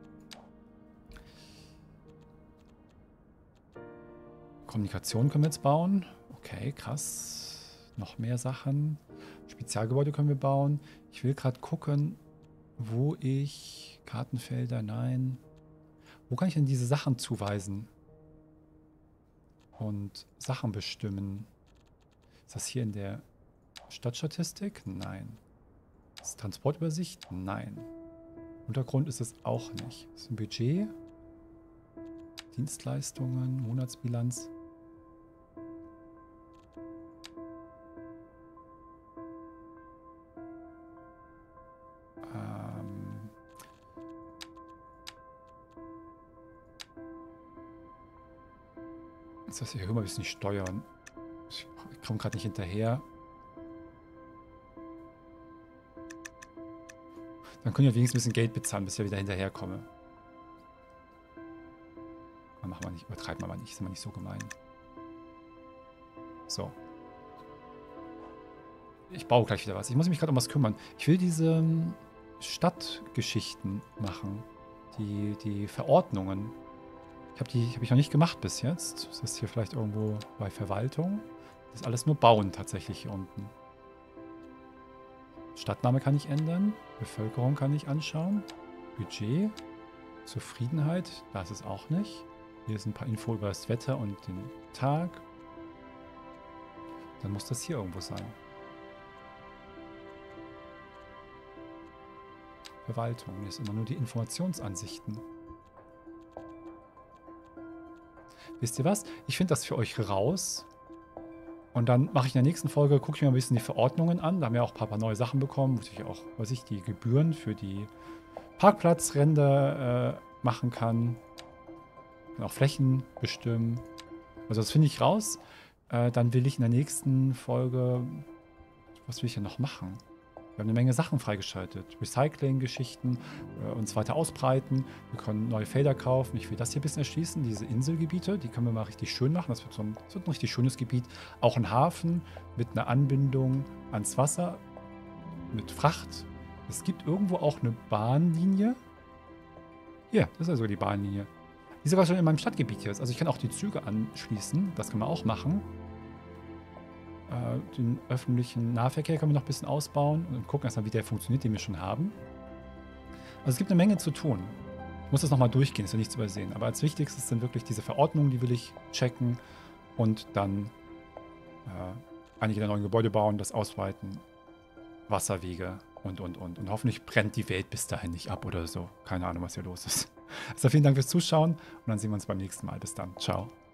Kommunikation können wir jetzt bauen. Okay, krass. Noch mehr Sachen. Spezialgebäude können wir bauen. Ich will gerade gucken, wo ich... Kartenfelder, nein... Wo kann ich denn diese Sachen zuweisen? Und Sachen bestimmen? Ist das hier in der Stadtstatistik? Nein. Ist das Transportübersicht? Nein. Untergrund ist es auch nicht. Ist ein Budget? Dienstleistungen? Monatsbilanz? Das hier immer ein bisschen steuern. Ich komme gerade nicht hinterher. Dann können wir wenigstens ein bisschen Geld bezahlen, bis ich wieder hinterherkomme. Dann machen wir nicht, übertreiben wir mal nicht, sind wir nicht so gemein. So. Ich baue gleich wieder was. Ich muss mich gerade um was kümmern. Ich will diese Stadtgeschichten machen. Die, die Verordnungen. Ich habe die habe ich noch nicht gemacht bis jetzt. Ist das hier vielleicht irgendwo bei Verwaltung? Das ist alles nur Bauen tatsächlich hier unten. Stadtname kann ich ändern. Bevölkerung kann ich anschauen. Budget. Zufriedenheit. Da ist es auch nicht. Hier ist ein paar Info über das Wetter und den Tag. Dann muss das hier irgendwo sein. Verwaltung. Hier ist immer nur die Informationsansichten. Wisst ihr was? Ich finde das für euch raus. Und dann mache ich in der nächsten Folge, gucke ich mir ein bisschen die Verordnungen an. Da haben wir auch ein paar, paar neue Sachen bekommen. Natürlich auch, weiß ich, die Gebühren für die Parkplatzränder äh, machen kann. Und auch Flächen bestimmen. Also das finde ich raus. Äh, dann will ich in der nächsten Folge... Was will ich denn noch machen? Wir haben eine Menge Sachen freigeschaltet. Recycling-Geschichten, äh, uns weiter ausbreiten. Wir können neue Felder kaufen. Ich will das hier ein bisschen erschließen. Diese Inselgebiete, die können wir mal richtig schön machen. Das wird so ein, das wird ein richtig schönes Gebiet. Auch ein Hafen mit einer Anbindung ans Wasser. Mit Fracht. Es gibt irgendwo auch eine Bahnlinie. Hier, das ist also die Bahnlinie. Die sogar schon in meinem Stadtgebiet hier ist. Also ich kann auch die Züge anschließen. Das können wir auch machen. Äh, den öffentlichen Nahverkehr können wir noch ein bisschen ausbauen und gucken erstmal, wie der funktioniert, den wir schon haben. Also es gibt eine Menge zu tun. Ich muss das nochmal durchgehen, ist ja nichts zu übersehen. Aber als wichtigstes sind wirklich diese Verordnungen, die will ich checken und dann äh, einige der neuen Gebäude bauen, das ausweiten, Wasserwege und, und, und. Und hoffentlich brennt die Welt bis dahin nicht ab oder so. Keine Ahnung, was hier los ist. Also vielen Dank fürs Zuschauen und dann sehen wir uns beim nächsten Mal. Bis dann. Ciao.